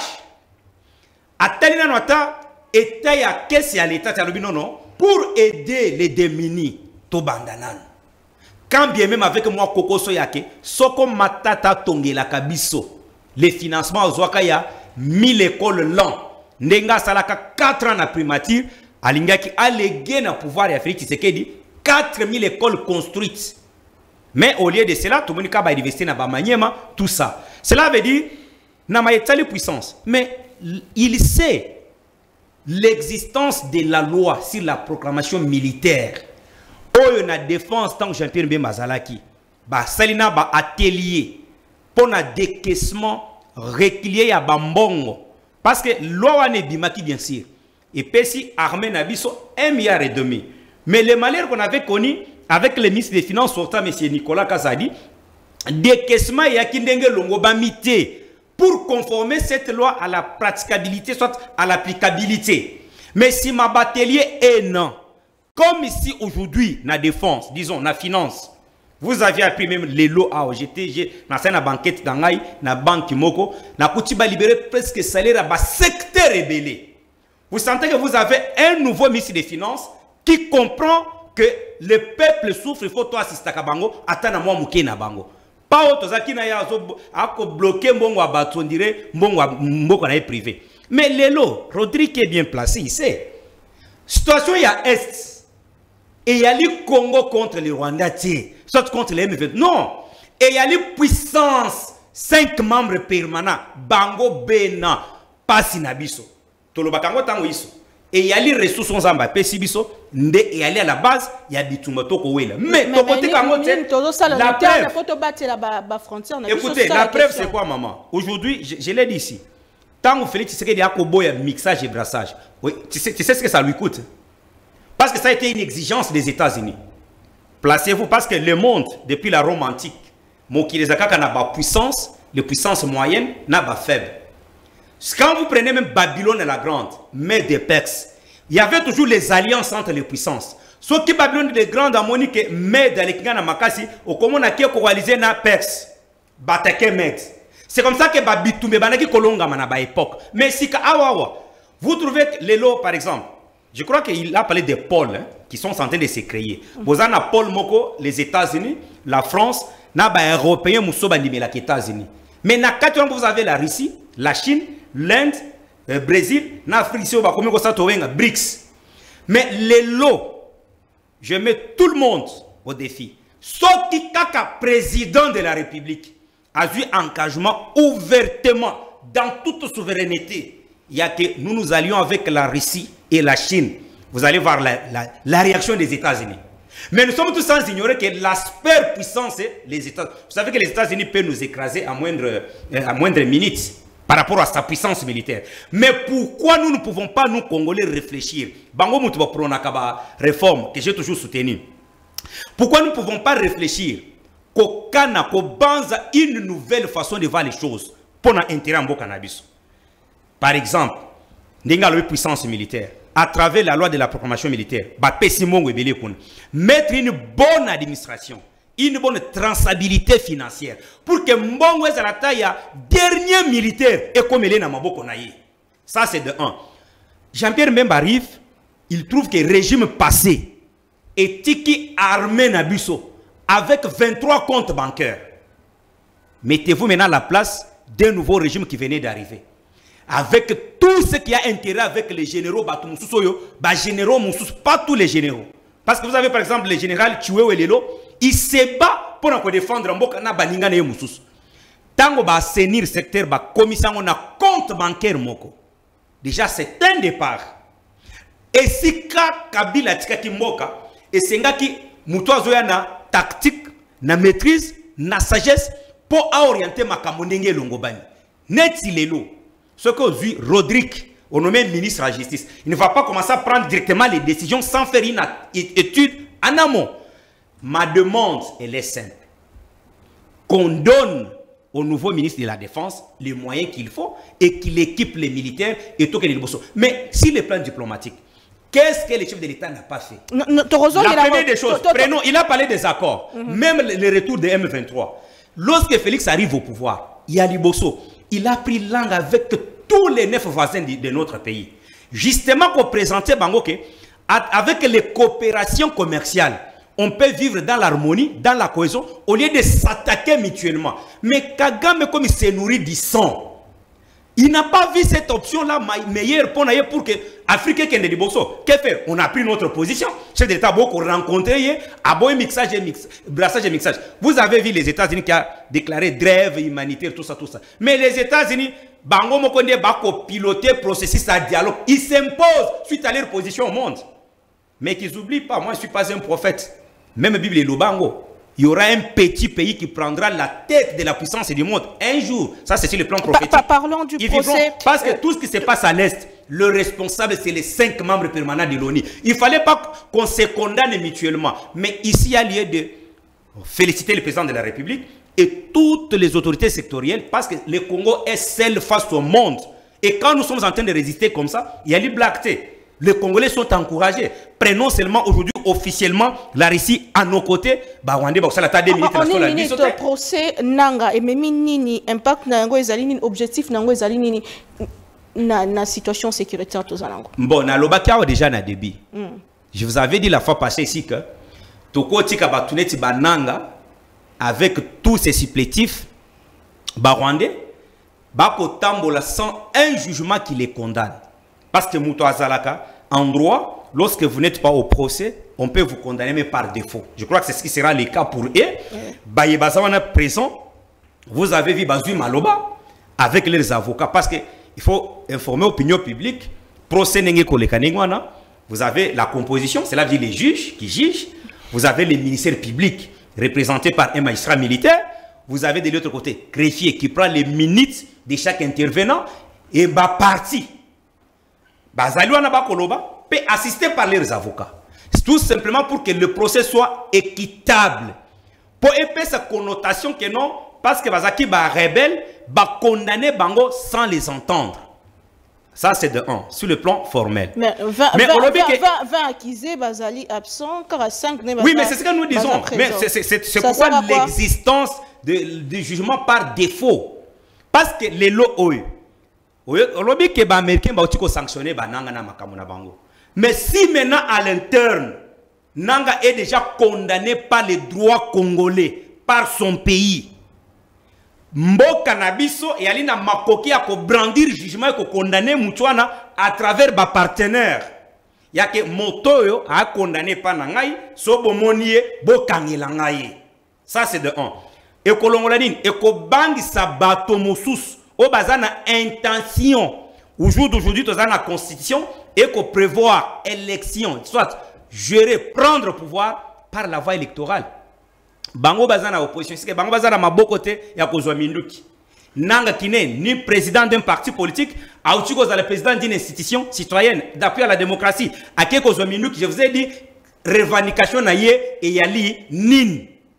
à tel nota et taille à caisse et à l'état, non, non, pour aider les démunis, to bandanan. Quand bien même avec moi, Koko Soyake, Soko Matata Tonge la Kabiso, les financements aux Wakaya, mille écoles lents, Nenga Salaka quatre ans à primature, Alinga qui a légué na pouvoir et Félix Tshisekedi, quatre mille écoles construites. Mais au lieu de cela, tout le monde a investi dans Bamanyema, tout ça. Cela veut dire, n'a pas de puissance. Mais il sait l'existence de la loi sur la proclamation militaire. Oh, il y a une défense tant que Jean-Pierre Mbemba Zalaki. Bah, Salina ba atelier. pour un décaissement régulier à Bambongo. Parce que loi n'est bimaki bien sûr. Et puis si armée Nabiso un milliard et demi. Mais le malheur qu'on avait connu avec le ministre des Finances sortant M. Nicolas Kazadi, décaissement et Akindenge Longo Bamité pour conformer cette loi à la praticabilité, soit à l'applicabilité. Mais si ma batelier est non, comme ici aujourd'hui, la défense, disons, la finance, vous aviez appris même les lots à O G T G, dans la banquette d'Angaï, dans la banque Moko, dans la libérer presque salaire à secteur rébellé. Vous sentez que vous avez un nouveau ministre des Finances qui comprend que le peuple souffre, il faut toi assister à Bango, attendre moi mouké na Bango. Pas autre ça qui n'a ya bloqué mbongo à bateau, on dirait mbongo à mbongo na privé. Mais les lots, Rodrigue est bien placé, il sait. Situation il y a Est. Et il y a le Congo contre le Rwanda, soit contre les M vingt. Non. Et il y a les puissances, cinq membres permanents, Bango Bena, Passinabiso. Tolobakango Tango Iso. Et il y a les ressources en Zamba, Pessibiso, Nde, et il y a la base, il y a Bitumoto Kowela. Mais, ton côté, la preuve. Écoutez, la preuve, c'est quoi, maman? Aujourd'hui, je, je l'ai dit ici. Tant que Félix Tshisekedi a un mixage et brassage, oui, tu sais, tu sais ce que ça lui coûte? Parce que ça a été une exigence des États-Unis. Placez-vous, parce que le monde, depuis la Rome antique, Mokirezaka n'a pas puissance, les puissances moyennes n'a pas faible. Quand vous prenez même Babylone la Grande, mère des Perses, il y avait toujours les alliances entre les puissances. Sauf que Babylone la Grande a moni que mère de l'Ekingana Makasi, au comment on a coalisé na Perse, Batake Med. C'est comme ça que Babitumbe Banaki Kolonga à l'époque. Mais si vous trouvez les lots, par exemple, je crois qu'il a parlé des pôles hein, qui sont en train de se créer. Vous avez Paul Moko, les États-Unis, la France, les Européens, les États-Unis. Mais dans quatre ans, vous avez la Russie, la Chine, l'Inde, le Brésil, l'Afrique, les B R I C S. Mais les lots, je mets tout le monde au défi. Sauf qui Kaka, président de la République, a eu engagement ouvertement dans toute souveraineté. Il y a que nous nous allions avec la Russie et la Chine. Vous allez voir la, la, la réaction des États-Unis. Mais nous sommes tous sans ignorer que l'aspect puissance, les États. Vous savez que les États-Unis peuvent nous écraser à moindre, à moindre minute par rapport à sa puissance militaire. Mais pourquoi nous ne pouvons pas, nous Congolais, réfléchir? Bango Moutouba Pronakaba réforme que j'ai toujours soutenue. Pourquoi nous ne pouvons pas réfléchir qu'au Kana, qu'au Banza, une nouvelle façon de voir les choses pour l'intérêt en cannabis? Par exemple, la puissance militaire, à travers la loi de la proclamation militaire, mettre une bonne administration, une bonne traçabilité financière, pour que Mbongo ait la taille dernier militaire et comme il est dans Maboko Naye. Ça, c'est de un. Jean-Pierre Memba arrive, il trouve que le régime passé est tiki armé Nabuso avec vingt-trois comptes bancaires. Mettez-vous maintenant à la place d'un nouveau régime qui venait d'arriver. Avec tout ce qui a intérêt avec les généraux, bah généraux, pas tous les généraux. Parce que vous avez par exemple le général Chiwewe Lelo, il se bat pour nous défendre Mboka na baninga na Moussous. Tango ba assainir le secteur, ba commission on a compte bancaire moko. Déjà c'est un départ. Et si ka Kabila tika ki Mboka, et senga ki mutoazo ya na tactique, na maîtrise, na sagesse pour orienter makamondenge longobani. Net Lelo. Ce que dit Rodrigue, au nommé ministre de la Justice, il ne va pas commencer à prendre directement les décisions sans faire une étude en amont. Ma demande, elle est simple. Qu'on donne au nouveau ministre de la Défense les moyens qu'il faut et qu'il équipe les militaires et tout que les bossos. Mais si le plan diplomatique, qu'est-ce que le chef de l'État n'a pas fait? La première des choses, prenons, il a parlé des accords, mm-hmm. Même le retour de M vingt-trois. Lorsque Félix arrive au pouvoir, il y a Liboso. Il a pris langue avec tous les neuf voisins de, de notre pays. Justement, pour présenter Bangoke, avec les coopérations commerciales, on peut vivre dans l'harmonie, dans la cohésion, au lieu de s'attaquer mutuellement. Mais Kagame, comme il s'est nourri du sang, il n'a pas vu cette option-là meilleure pour que l'Afrique ait des bosso. Que faire? On a pris notre position. Chef d'État beaucoup rencontré, à beau mixage et mix, brassage et mixage. Vous avez vu les États-Unis qui a déclaré grève humanitaire, tout ça, tout ça. Mais les États-Unis, Bango Mokonde Bako piloter processus à dialogue. Ils s'imposent suite à leur position au monde. Mais qu'ils n'oublient pas, moi je ne suis pas un prophète. Même Bible et Lubango. il y aura un petit pays qui prendra la tête de la puissance du monde. Un jour, ça c'est sur le plan prophétique. Pa parlons du Ils procès. vivront, parce que tout ce qui se passe à l'Est, le responsable, c'est les cinq membres permanents de l'ONU. Il ne fallait pas qu'on se condamne mutuellement. Mais ici, il y a lieu de féliciter le président de la République et toutes les autorités sectorielles parce que le Congo est seul face au monde. Et quand nous sommes en train de résister comme ça, il y a l'iblaqueté. Les Congolais sont encouragés. Prenons seulement aujourd'hui officiellement la Russie à nos côtés. Bah, on est une minute procès Nanga et même nini impact nango ezali nini objectif nango ezali nini na na situation sécuritaire tous alango. Bon, na lobaka déjà na débit. Je vous avais dit la fois passée ici que toko tika batuneti bananga avec tous ces supplétifs ba rwandais ba ko tambola sans un jugement qui les condamne. Parce que Mouto Azalaka, en droit, lorsque vous n'êtes pas au procès, on peut vous condamner mais par défaut. Je crois que c'est ce qui sera le cas pour eux. Baye Bazawana présent, vous avez vu Bazui Maloba avec leurs avocats. Parce qu'il faut informer l'opinion publique. Procès Nengekolekanengwana, vous avez la composition, c'est là les juges qui jugent. Vous avez les ministères publics représentés par un magistrat militaire. Vous avez de l'autre côté greffier qui prend les minutes de chaque intervenant et ma partie. Bazaluana Bakoloba peut assister par leurs avocats. Tout simplement pour que le procès soit équitable. Pour épaisser sa connotation que non, parce que Bazaki ba rebelle, ba condamner Bango sans les entendre. Ça c'est de un, sur le plan formel. Mais vingt accusés, Bazali absent, quarante-cinq n'est pas. Oui, mais c'est ce que nous disons. Mais c'est pourquoi l'existence du jugement par défaut. Parce que les lots aujourd'hui que les Américains vont sanctionner Nanga na makamuna bango. Mais si maintenant à l'interne, Nanga est déjà condamné par les droits congolais, par son pays, Mboka Nabiso et Alina Makoki a brandir jugement et condamné Mouchouana à travers ba partenaire. Il y a que Motoyo a condamné par Nangaï, Sobo Monie, Bokangela Ngaï. Ça c'est de un. Et Kolongolanine, et Kobangi Sabato Moussous. Au bazana intention au jour d'aujourd'hui dans la constitution et qu'on prévoit élection soit gérer prendre pouvoir par la voie électorale. Bango bazana opposition c'est que bango bazana mabokote ya kozwa minduki nanga kine ni président d'un parti politique a outi kozala le président d'une institution citoyenne d'appui à la démocratie a ke kozwa minduki. Je vous ai dit revendication na ye et yali nin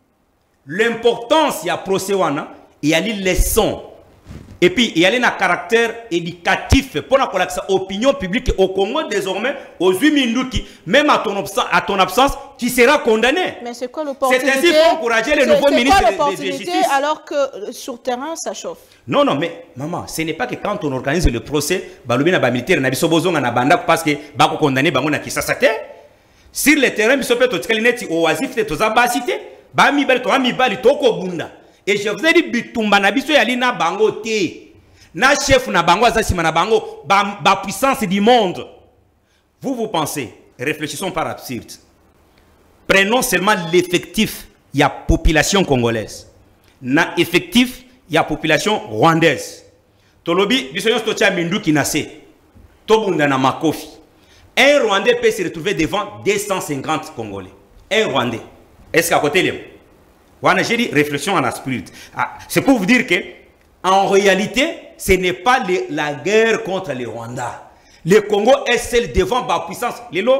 l'importance ya procès wana et yali leçon. Et puis, il y a un caractère éducatif pour l'opinion publique au Congo désormais, aux huit minutes, même à ton, absence, à ton absence, tu seras condamné. Mais c'est quoi l'opportunité? C'est ainsi pour encourager les nouveaux ministres de, de justice. Alors que sur terrain, ça chauffe. Non, non, mais maman, ce n'est pas que quand on organise le procès, balobina ba militaire na biso bozonga na banda parce que ba ko condamner bango na kisasate. Sur le terrain, biso pe to tikalineti oazif te to zabasite, ba mi bali to mi bali to ko bunda. Et je vous ai dit, bitumba na biso yalina bango te. Na chef na bango azasima na bango, ba, ba puissance du monde. Vous vous pensez, réfléchissons par absurde. Prenons seulement l'effectif, il y a population congolaise. Na effectif, il y a population rwandaise. Tolobi, biso yon stotia mindu ki nase. Tobunda na makofi. Un Rwandais peut se retrouver devant deux cent cinquante Congolais. Un Rwandais. Est-ce qu'à côté, les j'ai dit réflexion en esprit. Ah, c'est pour vous dire que, en réalité, ce n'est pas les, la guerre contre les Rwandais. Le Congo est seul devant la puissance.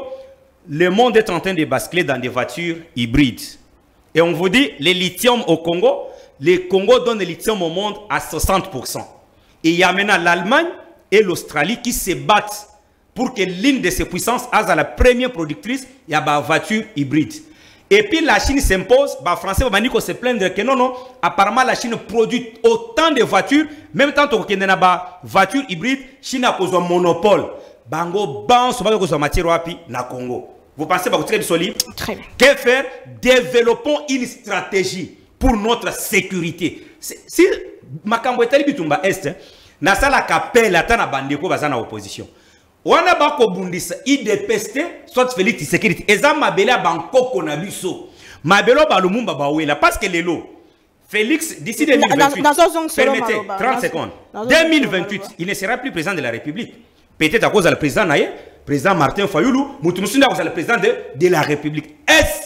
Le monde est en train de basculer dans des voitures hybrides. Et on vous dit, le lithium au Congo, le Congo donne le lithium au monde à soixante pour cent. Et il y a maintenant l'Allemagne et l'Australie qui se battent pour que l'une de ces puissances soit la première productrice, il y a une voiture hybride. Et puis la Chine s'impose, les Français vont se plaindre que non, non, apparemment la Chine produit autant de voitures, même tant qu'il y a une voiture hybride, la Chine a un monopole. Bango, ban, so ba ko matière wapi na Congo. Vous pensez pas que c'est solide? Très bien. Que faire? Développons une stratégie pour notre sécurité. Si makambo etali bitumba est, na sala kapel atana bandeko bazana opposition. Wana bako bundisa idepeste soit Félix Tshisekedi eza mabele bankoko na biso mabelo balumumba bawela parce que lelo Félix d'ici deux mille vingt-huit permettez trente secondes deux mille vingt-huit il ne sera plus président de la République peut-être à cause du président naye président Martin Fayoulou mutumusunda à cause du président de, de la République est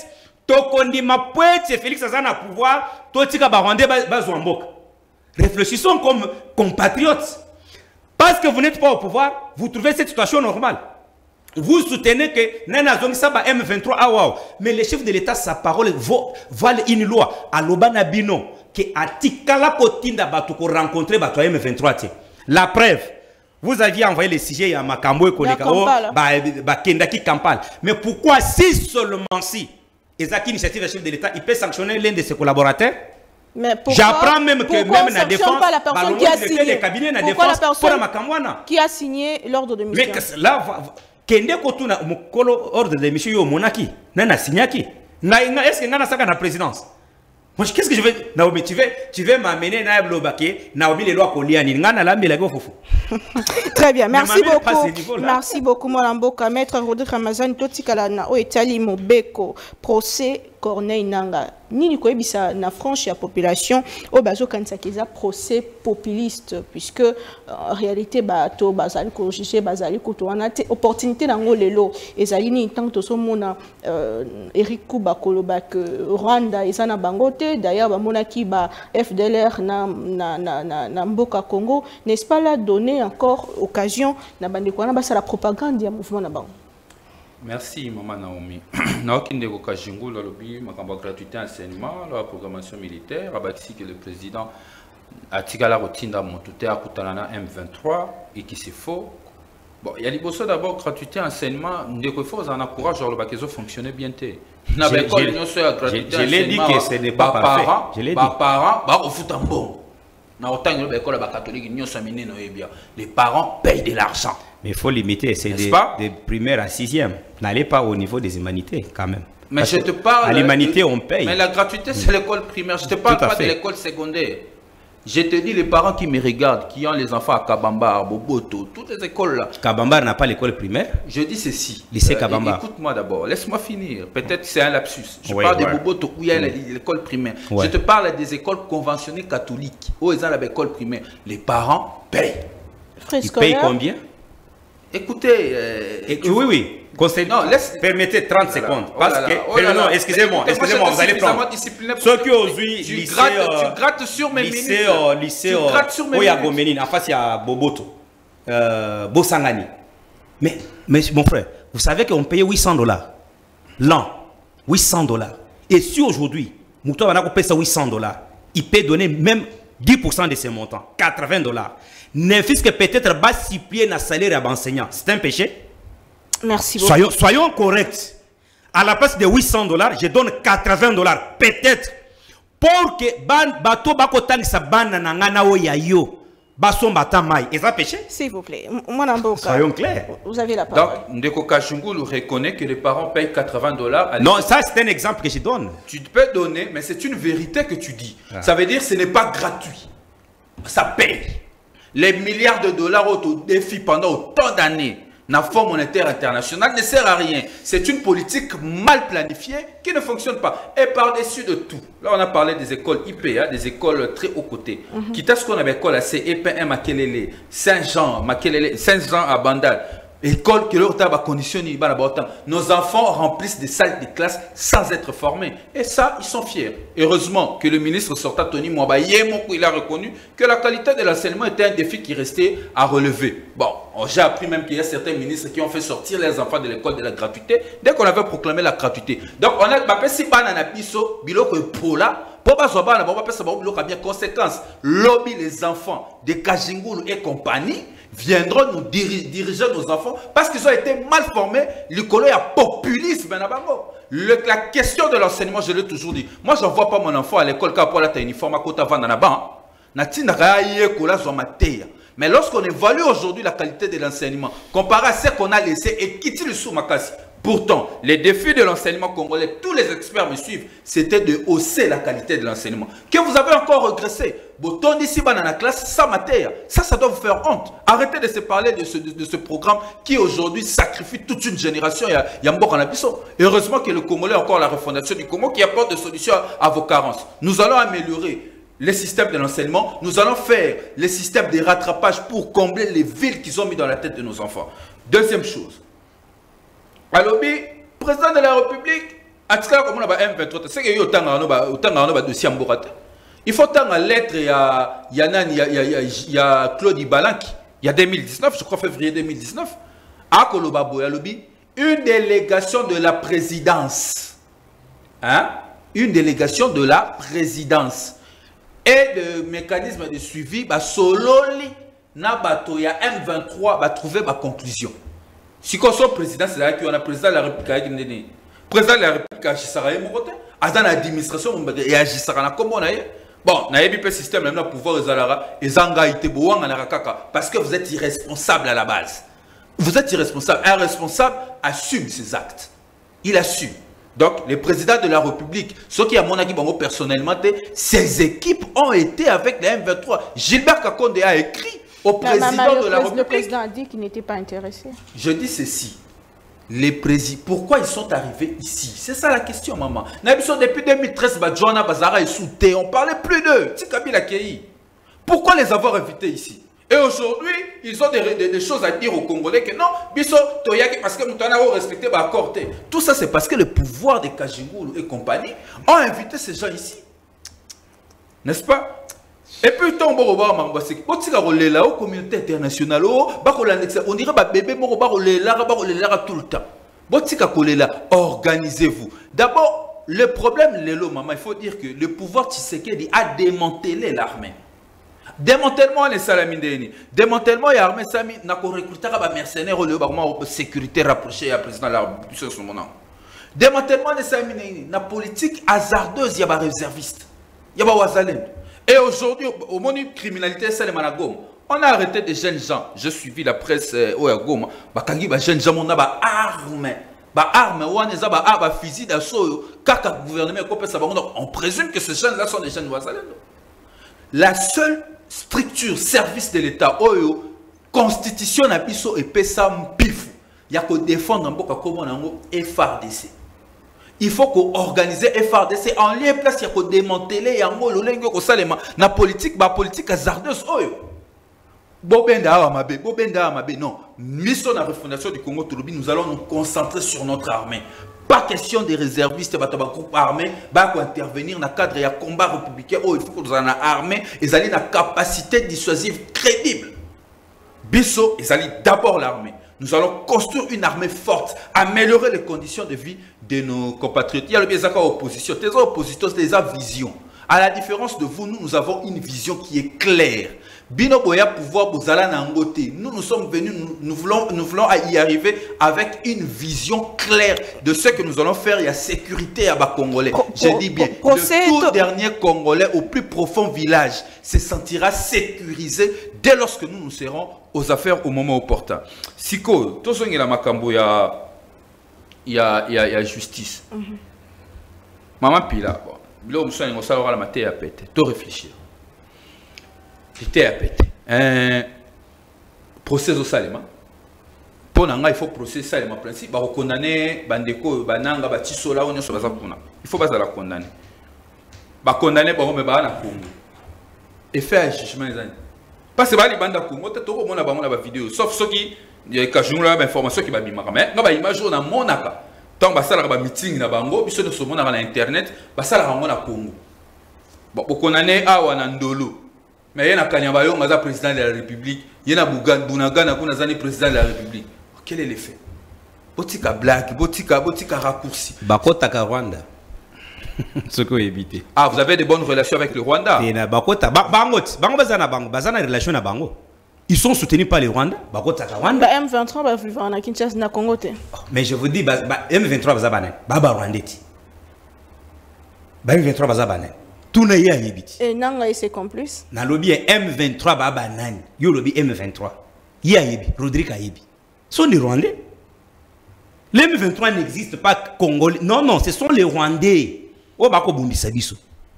Tokondima Pouet, Félix Azana pouvoir, Totika Barandé Bazouamboka. Réfléchissons comme compatriotes. Parce que vous n'êtes pas au pouvoir, vous trouvez cette situation normale. Vous soutenez que Nana Zongsaba M vingt-trois, ah wow. Mais le chef de l'État, sa parole valent une loi. À l'Obana Bino, que Atikala Kotinda Batoko rencontrer Bato M vingt-trois. La preuve, vous aviez envoyé le sujet à Makambo et Konekao, Kendaki Kampal. Mais pourquoi si seulement si Ezaki Initiative, le chef de l'État, il peut sanctionner l'un de ses collaborateurs? J'apprends même que même la défense, pas la personne qui a signé, les cabinets de défense, la personne qui a signé l'ordre de mission. Mais là, Kende Kotuna, ordre de mission, yo monaki, nana signaki. Est-ce que nana saka na présidence? Moi, qu'est-ce que je veux? Naomi, tu veux, tu veux m'amener na blobake, Naomi les lois koliani, ngana la mela gofofu. Très bien, merci beaucoup. Merci beaucoup, mon Mboka, maître Rodrigue Ramazan, Totikala na Oetali Mobeko, procès Corneille Nanga. Ni koyebisa na franche ya population o bazo kanisa kiza procès populiste puisque en réalité bato bazali ko juger bazali ko to wana te opportunité nango lelo ezali ni tant to so mona Eric Kuba koloba que Rwanda ezana bangote d'ailleurs ba monaki ba F D L R na na na na mboka Congo n'est-ce pas là donner encore occasion na bande ko na ba la propagande ya mouvement na bango. Merci, Maman Naomi. Naokinde Kokajingu, le lobby, ma gratuité enseignement, la programmation militaire, abattu que le président a tigala rotinda montouté à Koutalana M vingt-trois et qui c'est faux. Bon, il y a des d'abord gratuité enseignement, des fois, on encourage genre le bac ils ont fonctionné bien. Je l'ai dit que ce n'est pas parfait. Je l'ai dit. Parents, bah, au foot en bon. Les parents payent de l'argent. Mais il faut limiter, c'est des, des primaires à sixième. N'allez pas au niveau des humanités quand même. Mais Parce je te parle... À l'humanité, on paye. Mais la gratuité, c'est l'école primaire. Je ne te parle pas fait. de l'école secondaire. Je te dis, les parents qui me regardent, qui ont les enfants à Kabamba, à Boboto, toutes les écoles là. Kabamba n'a pas l'école primaire? Je dis ceci. Lycée Kabamba. Euh, Écoute-moi d'abord, laisse-moi finir. Peut-être que c'est un lapsus. Je ouais, parle ouais. de Boboto où il y a oui. l'école primaire. Ouais. Je te parle des écoles conventionnées catholiques où ils ont l'école primaire. Les parents payent. Ils payent combien? Écoutez. Euh, Et, oui, oui. Conseil, non, laisse... Permettez trente oh secondes. Oh parce que. Oh non, excusez-moi, excusez-moi, vous allez prendre. Ceux qui ont eu tu, lycée, grattes, euh, tu grattes sur mes lycée, minutes. Euh, lycée, tu grattes sur mes minutes. Oui, à Goménine, en face, il y a Boboto, euh, Bosangani. Mais, mais mon frère, vous savez qu'on payait huit cents dollars l'an. huit cents dollars. Et si aujourd'hui, Moutou Banako paye ça huit cents dollars, il peut donner même dix pour cent de ses montants, quatre-vingts dollars. Ne fût-ce que peut-être bas six pieds dans le salaire à l'enseignant. C'est un péché? Merci beaucoup. Soyons, soyons corrects. À la place de huit cents dollars, je donne quatre-vingts dollars. Peut-être. Pour que ban bateau bakotan sa ban nangana o yayo. Bason batamai. Est-ce un péché? S'il vous plaît. Soyons clairs. Vous avez la parole. Donc, Ndeko Kachungulu reconnaît que les parents payent quatre-vingts dollars. Non, ça c'est un exemple que je donne. Tu peux donner, mais c'est une vérité que tu dis. Ah. Ça veut dire que ce n'est pas gratuit. Ça paye. Les milliards de dollars au défi pendant autant d'années. La Fonds monétaire international ne sert à rien. C'est une politique mal planifiée qui ne fonctionne pas. Et par-dessus de tout, là on a parlé des écoles I P A, des écoles très haut côté. Mm-hmm. Quitte à ce qu'on avait école à C E P M à Makelele, Saint-Jean, Makelele, Saint-Jean à Bandal. École que leur tabac conditionné, nos enfants remplissent des salles de classe sans être formés. Et ça, ils sont fiers. Heureusement que le ministre sortant Tony Mwaba, il a reconnu que la qualité de l'enseignement était un défi qui restait à relever. Bon, j'ai appris même qu'il y a certains ministres qui ont fait sortir les enfants de l'école de la gratuité dès qu'on avait proclamé la gratuité. Donc, on a si pas dans la piso, biloko pour là, pour pas savoir, on va pas savoir bien conséquence. Lobby les enfants de Kajingulu et compagnie viendront nous diri diriger nos enfants parce qu'ils ont été mal formés. L'école est populisme. Le, la question de l'enseignement, je l'ai toujours dit. Moi, je n'envoie pas mon enfant à l'école car pour la uniforme à côté avant là-bas. Mais lorsqu'on évalue aujourd'hui la qualité de l'enseignement, comparé à ce qu'on a laissé et quitter le sous-makasi, pourtant, les défis de l'enseignement congolais, tous les experts me suivent, c'était de hausser la qualité de l'enseignement. Que vous avez encore regressé, Boton ici dans la classe sans matière, ça, ça doit vous faire honte. Arrêtez de se parler de ce, de, de ce programme qui aujourd'hui sacrifie toute une génération. Il y a Mbok en Abisso. Heureusement que le Congolais a encore la refondation du Congo qui apporte des solutions à vos carences. Nous allons améliorer les systèmes de l'enseignement, nous allons faire les systèmes de rattrapage pour combler les villes qu'ils ont mis dans la tête de nos enfants. Deuxième chose. Alors, le président de la République atika comme on a M vingt-trois c'est que yo tanga no ba tanga no ba dossier mbokate il faut tanga lettre ya ya nani ya ya ya Claude Ibalanki il y a deux mille dix-neuf je crois février deux mille dix-neuf à Koloba Boya Lobi une délégation de la présidence hein une délégation de la présidence et le mécanisme de suivi ba sololi na bato ya M vingt-trois va trouver ma conclusion. Si qu'on soit président, c'est là qu'on a président de la République, président de la République agissera mon côté, à dans l'administration et agissera comme on a bon, na yebi pe système même na pouvoir ezalara ezanga ite boanga na rakaka parce que vous êtes irresponsable à la base. Vous êtes irresponsable. Un responsable assume ses actes. Il assume. Donc, les présidents de la République, ceux qui, à mon avis, personnellement, ces équipes ont été avec les M vingt-trois. Gilbert Kakonde a écrit au président de la République. Le président a dit qu'il n'était pas intéressé. Je dis ceci. Les présidents, pourquoi ils sont arrivés ici? C'est ça la question, maman. Depuis deux mille treize, Joanna Bazara est sous thé. On ne parlait plus d'eux. Pourquoi les avoir invités ici? Et aujourd'hui, ils ont des, des, des choses à dire aux Congolais que non, biso toyaki parce que nous avons respecté ma corte. Tout ça, c'est parce que le pouvoir de Kajingulu et compagnie ont invité ces gens ici. N'est-ce pas? Et puis, tant que vous avez la communauté internationale, on dirait que bébé tout le temps. Organisez-vous. D'abord, le problème, maman, il faut dire que le pouvoir Tshisekedi a démantelé l'armée. Démantèlement les salamindéni. Démantèlement et armée sami n'a qu'on recruté des mercenaires au lieu de sécurité rapprochée à président de la République sur son nom. Démantèlement les salamindéni na politique hasardeuse y a des réservistes. Y a des wazalem. Et aujourd'hui au monde criminalité c'est le managom. On a arrêté des jeunes gens. Je suivi la presse au Goma. Ba kangi ba jeunes gens on a ba armes. Ba armes ou on a ba armes fusil d'assaut. Kaka gouvernement ko pesa ba on présume que ces jeunes là sont des jeunes wazalem. La seule structure, service de l'État, oyo, constitution na biso et pesa mpifu. Il y a que défendre un peu comme on a F R D C. Il faut qu'on organise F R D C en lien place, il y a que démanteler yango lolengo ko salema na politique, ba politique hasardeuse oyo. Bobenda amabe, bobenda amabe non. Mission na refondation du Congo Touloubi, nous allons nous concentrer sur notre armée. Pas question des réservistes, bah, groupe armé, bah, intervenir dans le cadre de combat républicain. Oh, il faut que nous ayons une armée, ils aient une capacité dissuasive crédible. Bisso, ils allaient d'abord l'armée. Nous allons construire une armée forte, améliorer les conditions de vie de nos compatriotes. Il y a le bien opposition, des oppositeurs, des visions. À la différence de vous, nous, nous avons une vision qui est claire. Bino Boya pouvoir Bozala Nangote. Nous, nous sommes venus, nous, nous, voulons, nous voulons y arriver avec une vision claire de ce que nous allons faire. Il y a sécurité à Bas Congolais. Je dis bien, le tout dernier Congolais au plus profond village se sentira sécurisé dès lorsque nous nous serons aux affaires au moment opportun. Siko, tout ce qui est la Makambo, il y a, il y a, il y a, il y a justice. Mm-hmm. Maman Pila, bon, là, on s'en va la mater à péter. Tout réfléchir. C'était à péter. Un procès au Salema. Pour nous, il faut procès Salema. Principe, il faut condamner Bandeko, Bananga, Batisola, on est sur la zone. Il faut pas la condamner. Il faut condamner Bango, mais Bana Congo. Et faire un jugement. Parce que les Banda Congo, tu as tout le monde a une vidéo. Sauf ceux qui, il y a une information qui va bien. Mais non, il image dans mon aka. Tant que ça a un meeting na Bango, puis sur mon internet, ça a un Congo. Bon, pour condamner Awanandolo. Mais il y a un président de la République, il y a un Bounagana qui est président de la République. Quel est l'effet? Botika blague, botika, botika raccourci. Bakota ka Rwanda. Ce qu'on éviter. Ah, vous avez de bonnes relations avec le Rwanda? Bakota, Bangot, Bango Bazana Bango, Bazana relation à Bango. Ils sont soutenus par le Rwanda. Bakota ka Rwanda. M vingt-trois va vivre en Kinshasa na Congo. Mais je vous dis, M vingt-trois Bazabane, Baba Rwandeti. M vingt-trois Bazabane. Tout n'est pas yébiti. Et nanga et ses complices. Na lobby M vingt-trois baba nani. Yo lobby M vingt-trois. Ya yébi. Rodrigue Ayebi. Ce sont les Rwandais. Les M vingt-trois n'existent pas Congolais. Non, non, ce sont les Rwandais. Oh, bako bundi sabiso.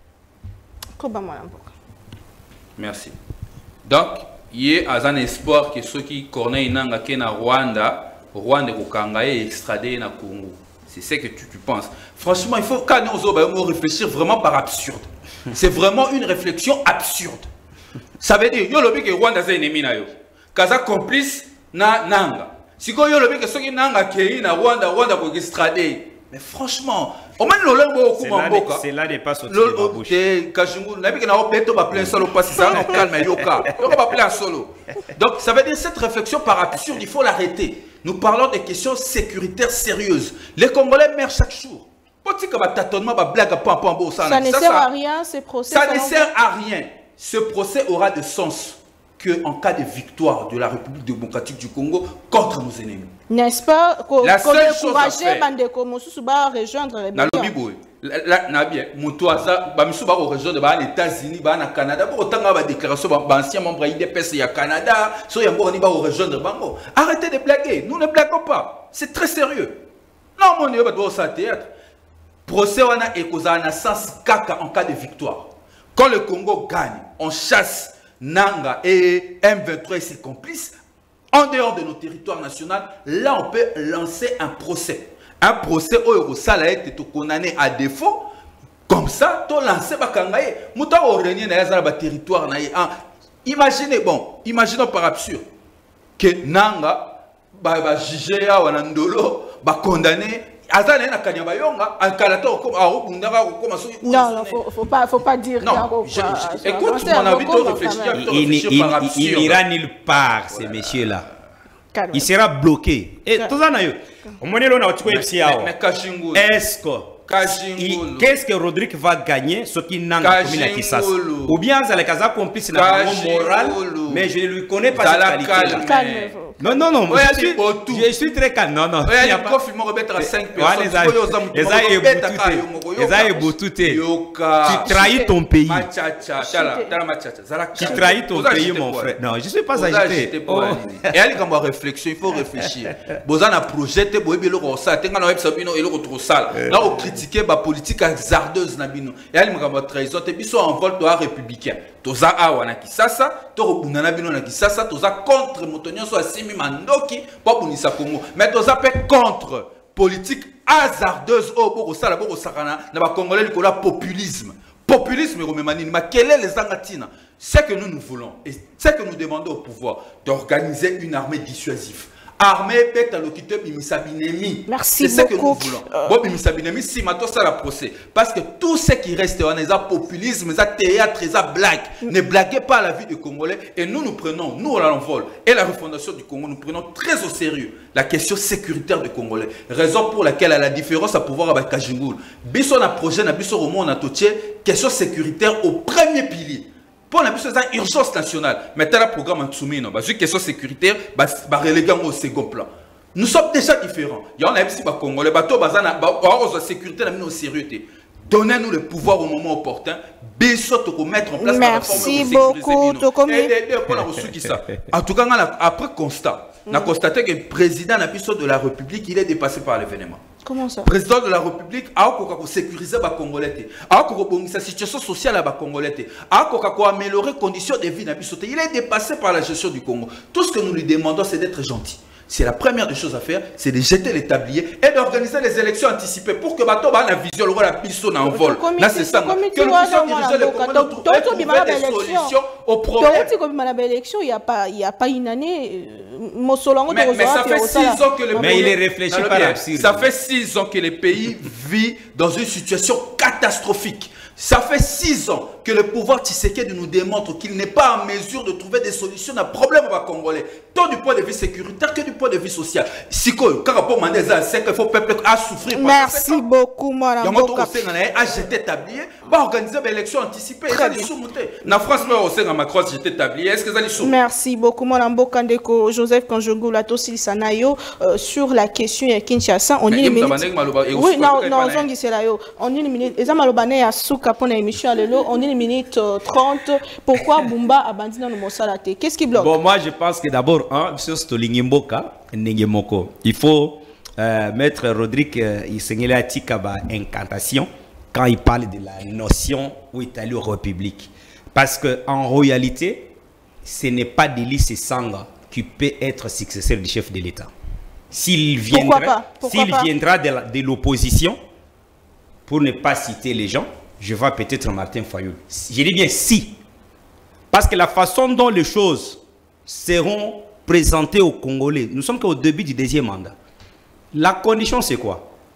Merci. Donc, il y a un espoir que ceux qui connaissent nanga kena Rwanda, Rwanda kokanga et extradé na Congo. C'est ce que tu, tu penses. Franchement, il faut quand nous réfléchir vraiment par absurde. C'est vraiment une réflexion absurde. Ça veut dire, yo lobi que Rwanda c'est ennemi na yo. Kaza complice na nanga. Si ko yo lobi que ceux qui nanga kei na Rwanda, Rwanda ko extrader. Mais franchement, au moins le langue beaucoup c'est là n'est pas sorti de ma bouche. Kajungu, n'a pas qu'on a peut pas plein solo pas si ça on calme yoka. On va pas plein solo. Donc ça veut dire cette réflexion par absurde, il faut l'arrêter. Nous parlons des questions sécuritaires sérieuses. Les Congolais meurent chaque jour. Ça ne sert à rien, ce procès. Ça ne sert à rien. Ce procès aura de sens qu'en cas de victoire de la République démocratique du Congo contre nos ennemis. N'est-ce pas? La seule chose à faire, rejoindre les dans le Bible, na bien, Moutouaza, Bamisou va rejoindre les États-Unis, le Canada, pour autant avoir déclaration d'anciens membres I D P S il y a Canada, so y a bon va rejoindre Bango. Arrêtez de blaguer, nous ne blaguons pas. C'est très sérieux. Non, mon Dieu, va devoir ça théâtre. Procès on a écosé un sens caca en cas de victoire. Quand le Congo gagne, on chasse Nanga et M vingt-trois et ses complices en dehors de nos territoires nationaux. Là, on peut lancer un procès. Un procès où Eurosal a été condamné à défaut. Comme ça, tu lances Bakangaye. Mouta au régner dans le territoire. Imaginez, bon, imaginons par absurde que Nanga va juger à Wanandolo, va condamner. Non, non, faut, faut pas, faut pas dire. Non, je, je, écoute, mon avis, il n'ira nulle part, ces messieurs-là. Il sera bloqué. Et tout ça, est-ce que qu'est-ce que Rodrigue va gagner ce qui n'a pas commis la Kissas? Ou bien c'est le cas complice de la morale, mais je ne lui connais pas cette qualité. Non, non, non, je suis, je suis très calme. Non, non. Il y a pas de tu trahis ton pays. Tu trahis ton pays, mon frère. Non, je ne suis pas agité. Et elle, quand on réfléchir, il faut réfléchir. Vous avez un projet, vous avez un projet, vous avez un critiquer la politique hasardeuse. Et elle, vous avez une trahison, vous avez un vol républicain. Vous avez un Kissasa, vous avez un Kissasa, vous avez contre Motonio, vous avez Mandoki, pas pour Nissa Congo. Mais vous avez contre politique hasardeuse au Boko Sala, Boko Sarana, na ba Congolais, le populisme. Populisme, mais quel est les Angatina? C'est que nous nous voulons, et c'est que nous demandons au pouvoir d'organiser une armée dissuasive. Armée bête à l'occupé Bimisabinemi. Merci c'est beaucoup. C'est ce que nous voulons. Bon, Bimisabinemi, si maintenant ça la procès. Parce que tout ce qui reste, on est à populisme, à théâtre, à blague. Ne blaguez pas la vie des Congolais. Et nous, nous prenons, nous, on l'envole. Et la refondation du Congo, nous prenons très au sérieux la question sécuritaire des Congolais. Raison pour laquelle, à la différence à pouvoir avec Kajingoul, Bisson a projet, Bisson au monde, on a touché question sécuritaire au premier pilier. Pour la urgence nationale, maintenant le programme en Tsumino, bah, une question sécuritaire, bah, bah, relégué au second plan. Nous sommes déjà différents. Il y en a ici, bah, Congo, les bateaux, bah, bah, la sécurité, la sérieuxité. Donnez-nous le pouvoir au moment opportun. Béso, pour mettre en place la réforme. Merci beaucoup. En tout cas, après constat, on a constaté que le président de la République, il est dépassé par l'événement. Comment ça? Président de la République a sécurisé les Congolais, a sa situation sociale à Congolais, a amélioré les conditions de vie. Il est dépassé par la gestion du Congo. Tout ce que nous lui demandons, c'est d'être gentil. C'est la première des choses à faire, c'est de jeter les tabliers et d'organiser les élections anticipées pour que Bato ait la vision, le la piston en vol. Là, c'est ça. Que nous puissions diriger le Congo, trouver des solutions aux problèmes. Il n'y a pas, il y a pas une année. Mais, mais ça fait six ans que le mais pays, il est réfléchi par l'absurde. Ça fait six ans que le pays vit dans une situation catastrophique. Ça fait six ans que le pouvoir Tshisekedi nous démontre qu'il n'est pas en mesure de trouver des solutions à problème aux Congolais, tant du point de vue sécuritaire que du point de vue social. Si quand rapport Mandela c'est qu'il faut peuple à souffrir. Merci beaucoup, moi. Il y a un à jeter tablier, va organiser une élection anticipée. La France va aussi dans Macron jeter tablier. Est-ce que ça dit? Merci beaucoup, moi. Mbokandeko Joseph Kanjongo Lato Silsanayo sur la question de Kinshasa. On est une oui, non, non, on est une minute. Et ça malobane à souka pour l'émission à l'élo. On est une minute trente. Pourquoi Bumba a bandit dans le Mossalate? Qu'est-ce qui bloque? Bon, moi je pense que d'abord, hein, sur Stolingimboka, il faut euh, mettre Rodrigue euh, Isengelati-Kaba incantation quand il parle de la notion où il est allé aux République. Parce qu'en réalité, ce n'est pas Délice Sanga qui peut être successeur du chef de l'État. S'il viendra, s'il viendra de l'opposition, pour ne pas citer les gens, je vois peut-être Martin Fayoul. Je dis bien si. Parce que la façon dont les choses seront présentées aux Congolais, nous sommes qu'au début du deuxième mandat. La condition, c'est quoi?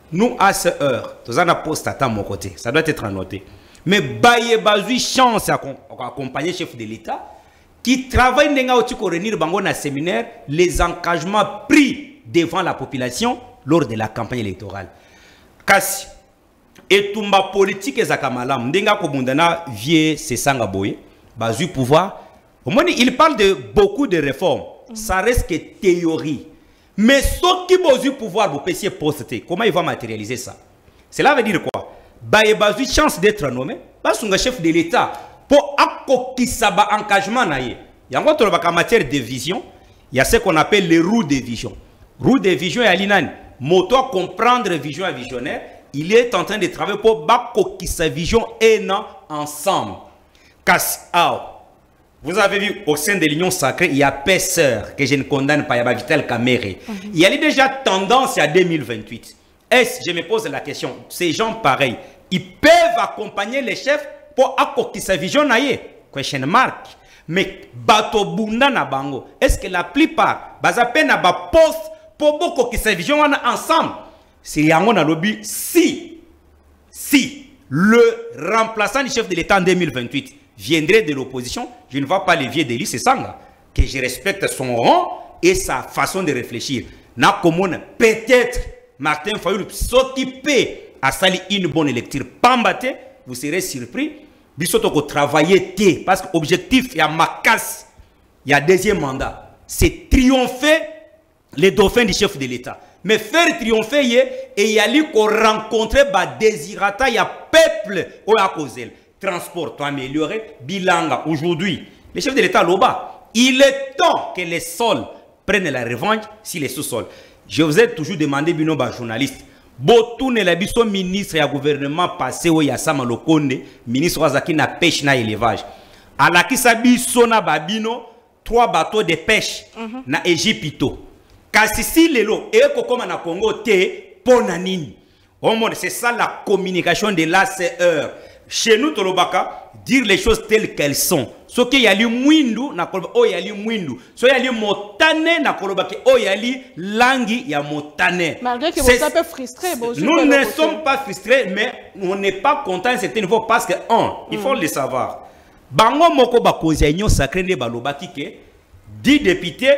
nous à cette heure, nous avons un poste à mon côté, ça doit être noté. Mais Baye Bazui chance à accompagner le chef de l'État qui travaille dans un séminaire les engagements pris devant la population lors de la campagne électorale. Kasi et tumba politique ezakamalam ndenga ko bundana vie c'est sanga boye Bazui pouvoir au moins il parle de beaucoup de réformes, ça reste que théorie. Mais ce qui Bazui pouvoir vous payer poster, comment il va matérialiser ça? Cela veut dire quoi? Baye Bazui chance d'être nommé parce que chef de l'État pour akokisaba engagement naie. Il y a encore en matière de vision, il y a ce qu'on appelle les roues de vision. Roue de vision et Alinan, moto comprendre vision à visionnaire, il est en train de travailler pour bakokisa vision et non ensemble. Casse out. Vous avez vu au sein de l'Union sacrée, il y a Pesseur que je ne condamne pas, il y a Vital Kamere. Mm -hmm. Il y a déjà tendance à deux mille vingt-huit. Est-ce, je me pose la question, ces gens pareils, ils peuvent accompagner les chefs pour accomplir sa vision naïe? Question mark. Mais bato bunda na bango, est-ce que la plupart, bazape na ba poste pour beaucoup qui sa vision ensemble? C'est yango na lobby si, si le remplaçant du chef de l'État en deux mille vingt-huit viendrait de l'opposition, je ne vois pas les vieux d'Élie Sanga, que je respecte son rang et sa façon de réfléchir. Na commune, peut-être Martin Fayoul s'occuper à sali une bonne lecture. Pambate, vous serez surpris. Bisoto ko travailler té parce que l'objectif il y a ma casse, il y a deuxième mandat, c'est triompher les dauphins du chef de l'État. Mais faire triompher et il y a lui qu'on rencontrer ba désirata, il y a peuple au à causer. Transport to améliorer bilanga aujourd'hui. Le chef de l'État Loba, il est temps que les sols prennent la revanche sur les sous-sols. Je vous ai toujours demandé bino ba journaliste Botoune la biso ministre et gouvernement passé au Yassama Lokonde, ministre Wazaki na pêche na élevage. À la qui biso na babino, trois bateaux de pêche mm -hmm. na Égypto. Kasisi lelo et kokoma na Congo te ponanini. C'est ça la communication de l'A C E. Chez nous Tolobaka, dire les choses telles qu'elles sont. Ce qui y a li mwindu na koloba o ya li mwindu. So ya li motane na koloba ki o ya li langi ya motane. Malgré que vous êtes un peu frustré, nous ne sommes pas frustrés, mais on n'est pas content à un certain niveau parce que un, il faut mm. le savoir. Bango moko ba kozi union sacrée ne baloba ki ke dix députés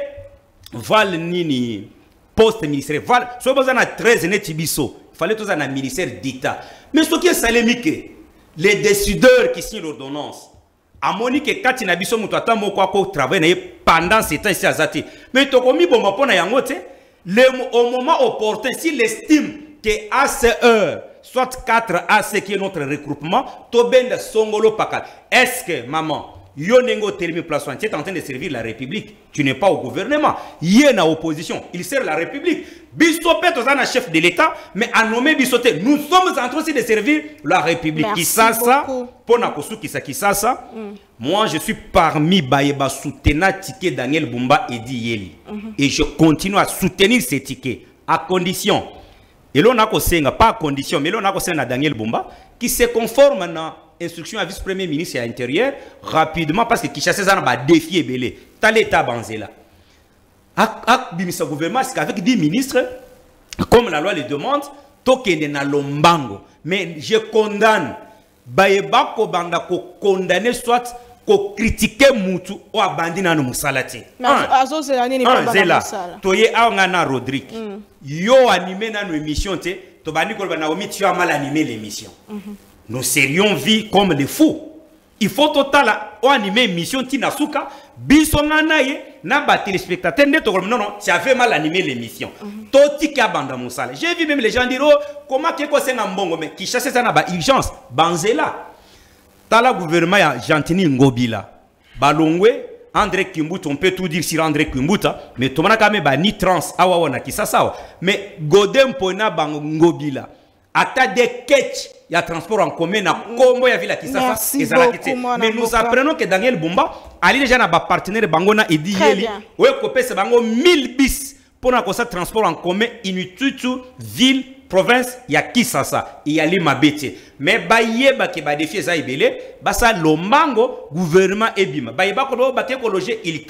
val nini poste ministère val so bozana treize ne tibiso. Il fallait tous un ministère d'État. Mais ce qui est salémique, les décideurs qui signent l'ordonnance. A Monique Kati na biso mutu ata moko ko travailler pendant ces temps ici à Zati. Mais to komi bomba pona yango te le au moment opportun s'il estime que à cette heure soit quatre A C qui est notre regroupement to benda songolo pakal. Est-ce que maman yo nengo termi place tu es en train de servir la République, tu n'es pas au gouvernement, yé na opposition, il sert la République. Bisope tozana chef de l'État mais à nommer Bisote, nous sommes en train de servir la République. Qui ça ça pona kosu qui ça qui ça ça. Moi je suis parmi Bayeba soutenant ticket Daniel Bumba et Di Yeli mm -hmm. et je continue à soutenir ces tickets à condition et l'on a kosenga pas à condition mais l'on a kosenga Daniel Bumba qui se conforme à instruction à vice-premier ministre et à l'intérieur rapidement parce que Kinshasa ça va défier belé t'as l'état banzela ak bimisa gouvernement c'est qu'avec dix ministres comme la loi le demande tokende na lombango mais je condamne Bayeba ko banda ko condamner soit ko critiquer mutu o abandi na no musalati azo c'est l'année ni pas musala toye awngana Rodrigue yo animé na no émission te to bandi ko bana omi tu as mal animé l'émission. Nous serions vus comme des fous. Il faut total animer l'émission Tinasuka, Bisonganaye, Naba téléspectateur, non, non, tu avais mal animé l'émission. Toti Kabanda Moussala. J'ai vu même les gens dire, oh, comment quelque chose c'est un bon, mais qui chasse ça n'a urgence. Banzela. Tala gouvernement ya Jantini Ngobila. Balongwe, André Kimbuta, on peut tout dire sur André Kimbuta, mais tout le monde a ni trans, awa qui ça ça. Mais Godem Pona Ngobila. Ata des ketch. Il y a transport en commun, il y a combo, il y a ville qui s'affaire. Mais nous apprenons que Daniel Bumba, Ali déjà n'a pas partenaire Bangona et dit Yeli, ou est c'est Bango mille bis pour un transport en commun, inutitu, ville, province, il y a qui ça ça, il y a les mabete. Mais baye ba ke ba défier ça ibele, ba ça lomango gouvernement ebima. Baye ba ko ba ke loger Hilton.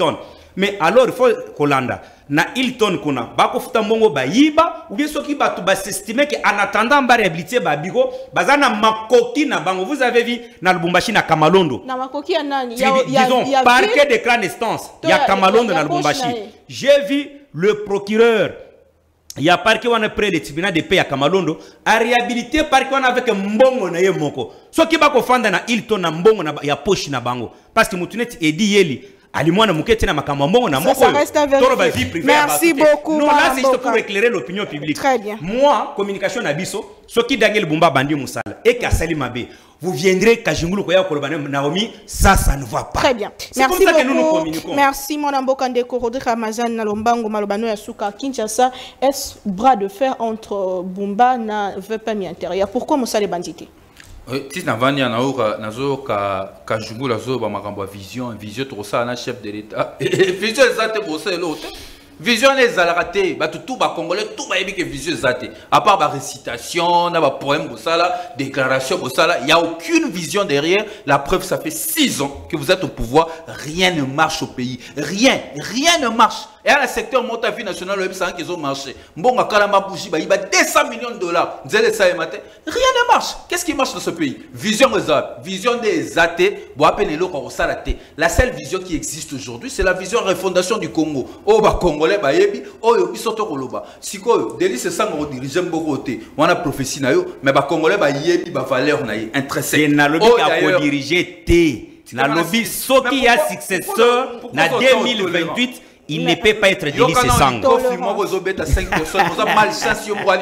Mais alors, il faut Kolanda. Na Hilton kuna bako futa mbongo ba yiba ou bien soki ba tu ba s'estimer que en attendant ba réhabiliter ba bigo bazana makoki na bango. Vous avez vu na Lubumbashi na Kamalondo. Na makoki ya nani? Disons parquet de grande instance. Il y a Kamalondo na Lubumbashi. J'ai vu le procureur. Il y a parquet on a près des tribunaux de paix à Kamalondo à réhabiliter parquet on avec mbongo na ye moko. Soki bako fanda na Hilton na mbongo na ya poche na bango parce que mutuneti edi yeli. Ça reste à vérifier. Merci beaucoup. Non, là, c'est juste pour éclairer l'opinion publique. Très bien. Moi, communication Nabiso, ce qui Daniel Bumba Bandi Moussala et Kassali Mabe, vous viendrez Kajingulu Koya Kolobane Naomi, ça, ça ne va pas. Très bien. C'est comme ça que nous nous communiquons. Merci, mon Ambokande Korodri Ramazan Nalombango Malobano Yasuka Kinshasa. Est-ce bras de fer entre Bumba et V P M intérieur? Pourquoi Moussa les bandités? Si Navania Naoura, Nazo, Kajungu, Lazo, Bamakambo, Vision, Vision, tout ça, un chef de l'État. Vision, ça, c'est pour ça, l'autre. Vision, les raté, tout le Congolais, tout le monde Vision, zaté. À part la récitation, la poème, la déclaration, il n'y a aucune vision derrière. La preuve, ça fait six ans que vous êtes au pouvoir. Rien ne marche au pays. Rien, rien ne marche. Et à le secteur Montavi national, le M qu'ils ont marché. Bon, à Kalama Bouji, il y a deux cents millions de dollars. Rien ne marche. Qu'est-ce qui marche dans ce pays? Vision des athées. Vision des athées. La seule vision qui existe aujourd'hui, c'est la vision refondation du Congo. Oh, bah, Congolais, bah, yebi. Oh, yo, bisoto koloba. Si quoi, Déli, c'est ça, on dirige beaucoup. On a prophétie, mais bah, Congolais, bah, yebi, bah, valeur, intrinsèque. C'est na lobby qui a dirigé T. Na lobby, ce qui a successeur, na deux mille vingt-huit. Il ne peut pas être délié ce sang. cinq personnes, vous avez malchance, vous avez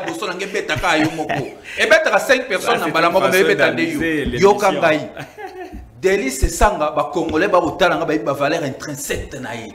cinq personnes, vous avez délice ce sang, Congolais, vous avez valeur intrinsèque.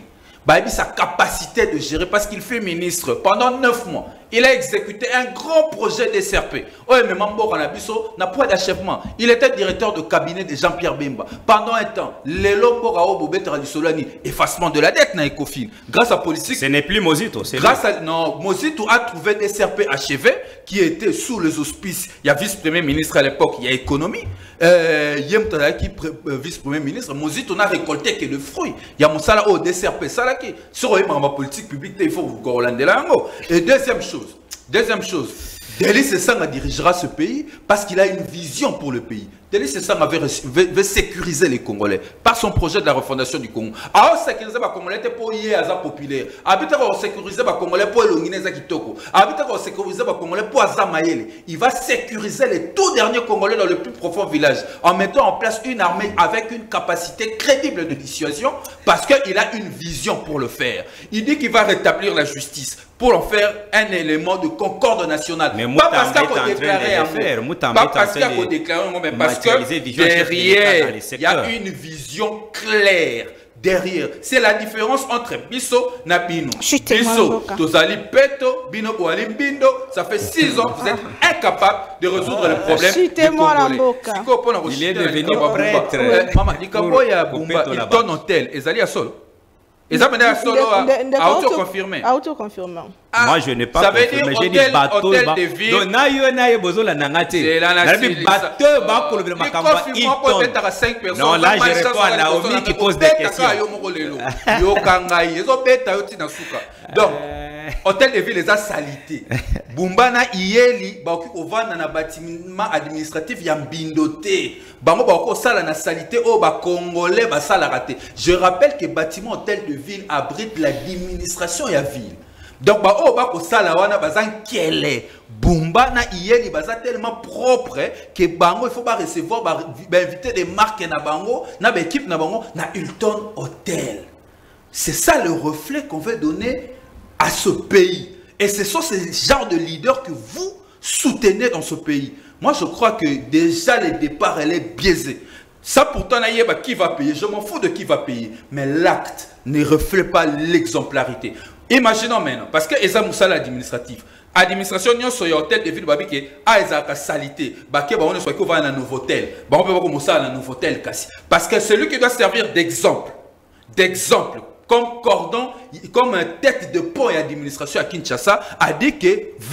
Sa capacité de gérer parce qu'il fait ministre pendant neuf mois. Il a exécuté un grand projet de S R P. Oh, mais Mambo Ranabiso n'a pas d'achèvement. Il était directeur de cabinet de Jean-Pierre Bemba. Pendant un temps, les Lombo Rao Bobet Radisolani, effacement de la dette na Ecofin. Grâce à politique. Ce n'est plus Mozito. Grâce à. Non, Mozito a trouvé des S R P achevés qui étaient sous les auspices. Il y a vice-premier ministre à l'époque, il y a économie. Euh, Yem Tadaki, vice-premier ministre. Mozito n'a récolté que le fruit. Il y a mon salaire au D C R P. Salaki. Sur la politique publique, il faut vous Gorlander là. Et deuxième chose. Deuxième chose, Délice Sessanga dirigera ce pays parce qu'il a une vision pour le pays. Délice Sessanga veut, veut, veut sécuriser les Congolais par son projet de la refondation du Congo. Alors, sécuriser les Congolais pour y aller populaire. Habiter sécuriser les Congolais pour l'Ongineza Kitoko. Habiter sécuriser les Congolais pour Azamayele. Il va sécuriser les tout derniers Congolais dans le plus profond village en mettant en place une armée avec une capacité crédible de dissuasion parce qu'il a une vision pour le faire. Il dit qu'il va rétablir la justice pour en faire un élément de concorde nationale. Mais pas parce qu'il faut déclarer un mot. Pas parce qu'il faut déclarer un mot, mais parce que derrière, il y a une vision claire. Derrière, c'est la différence entre Bisso et Bino. Bisso, Tozali Peto, Bino Boali Bindo, ça fait six ans que vous êtes incapable de résoudre le problème du Congolais. Il est devenu prêtre. Maman, il donne hôtel. Et Zali a solo. Et ça mené à solo à auto-confirmer. Auto-confirmer. Moi, je n'ai pas confirmé. J'ai dit bateau. Donc, na yo na yo bozo la nangate. C'est la nangate. Bateau, ba ko le makamba Hilton. Non, là, je réponds à Naomi qui pose des questions. Yo kangai, ezo beta yo tina suka. Donc, hôtel de ville les a salité. Bumbana Iyeli, Baoki Ovana na bâtiment administratif Yambindoté. Bango Baoko Sala na salité au ba Congolais ba sala raté. Je rappelle que bâtiment hôtel de ville abrite l'administration et la ville. Donc ba o ba ko sala wana bazan kele. Bumbana Iyeli baza tellement propre que Bango il faut pas recevoir ba inviter des marques na Bango, na équipe na Bango na Hilton Hotel. C'est ça le reflet qu'on veut donner à ce pays. Et ce sont ces genres de leaders que vous soutenez dans ce pays. Moi, je crois que déjà, le départ, elle est biaisée. Ça, pourtant, qui va payer? Je m'en fous de qui va payer. Mais l'acte ne reflète pas l'exemplarité. Imaginons maintenant, parce que Eza Moussala administratif. Administration, nous sommes hôtel de ville, qui a une salité. On soit qu'on va dans un nouveau hôtel. On peut pas commencer à un nouveau hôtel. Parce que celui qui doit servir d'exemple, d'exemple, comme cordon, comme tête de pont et administration à Kinshasa, a dit que ville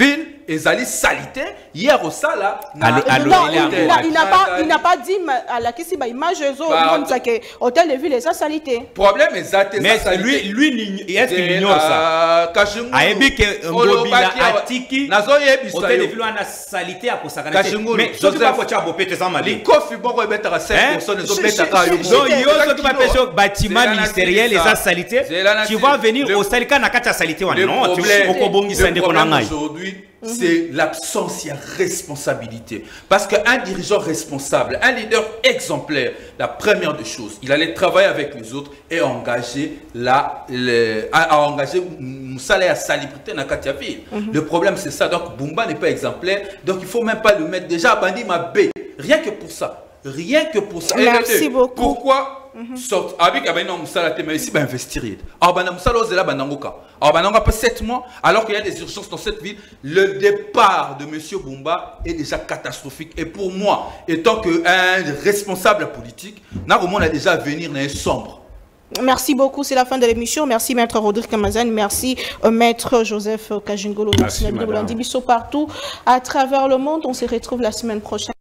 ezali salité hier au sala Allez, allô, Non, il il est à il moi. n'a il n'a pas, il n'a pas dit ma- à la question, bah, image que hôtel de ville et ça salité. problème exact Mais lui, lui, il- est-ce qu'il ignore ça? Ayebi que Ngobila atiki hôtel de ville a salité à Kosakana. Mais ce qui va faire à Bopé, c'est mal. likofi boko ebetaka cinq pour cent Je- ezobetaka je- yo je- Donc, je- il y a ce qui va faire au bâtiment C'est la ministériel et nature, ça ça. salité. C'est la Tu nature. vas venir Le- au salika na kata salité. Le Non, tu problème, vas au Kobongi le Sande problème Konangai. aujourd'hui, c'est l'absence de responsabilité. Parce qu'un dirigeant responsable, un leader exemplaire, la première des choses, il allait travailler avec les autres et engager la, le, à, à engager Moussala à salubrité dans Katia ville. Le problème, c'est ça. Donc, Bumba n'est pas exemplaire. Donc, il ne faut même pas le mettre déjà à Bandi Mabé. Rien que pour ça. Rien que pour ça. Merci Et les deux, beaucoup. Pourquoi sorte avec Abena Moussala mais ici ben investir. Alors Bana Moussala Ozela Banangoka. Alors Banangoka peut sept mois alors qu'il y a des urgences dans cette ville. Le départ de Monsieur Bumba est déjà catastrophique. Et pour moi, étant qu'un responsable politique, on a déjà à venir dans un sombre. Merci beaucoup, c'est la fin de l'émission. Merci Maître Rodrigue Kamazan, merci euh, Maître Joseph Kajingolo. Merci, Merci partout à travers le monde. On se retrouve la semaine prochaine.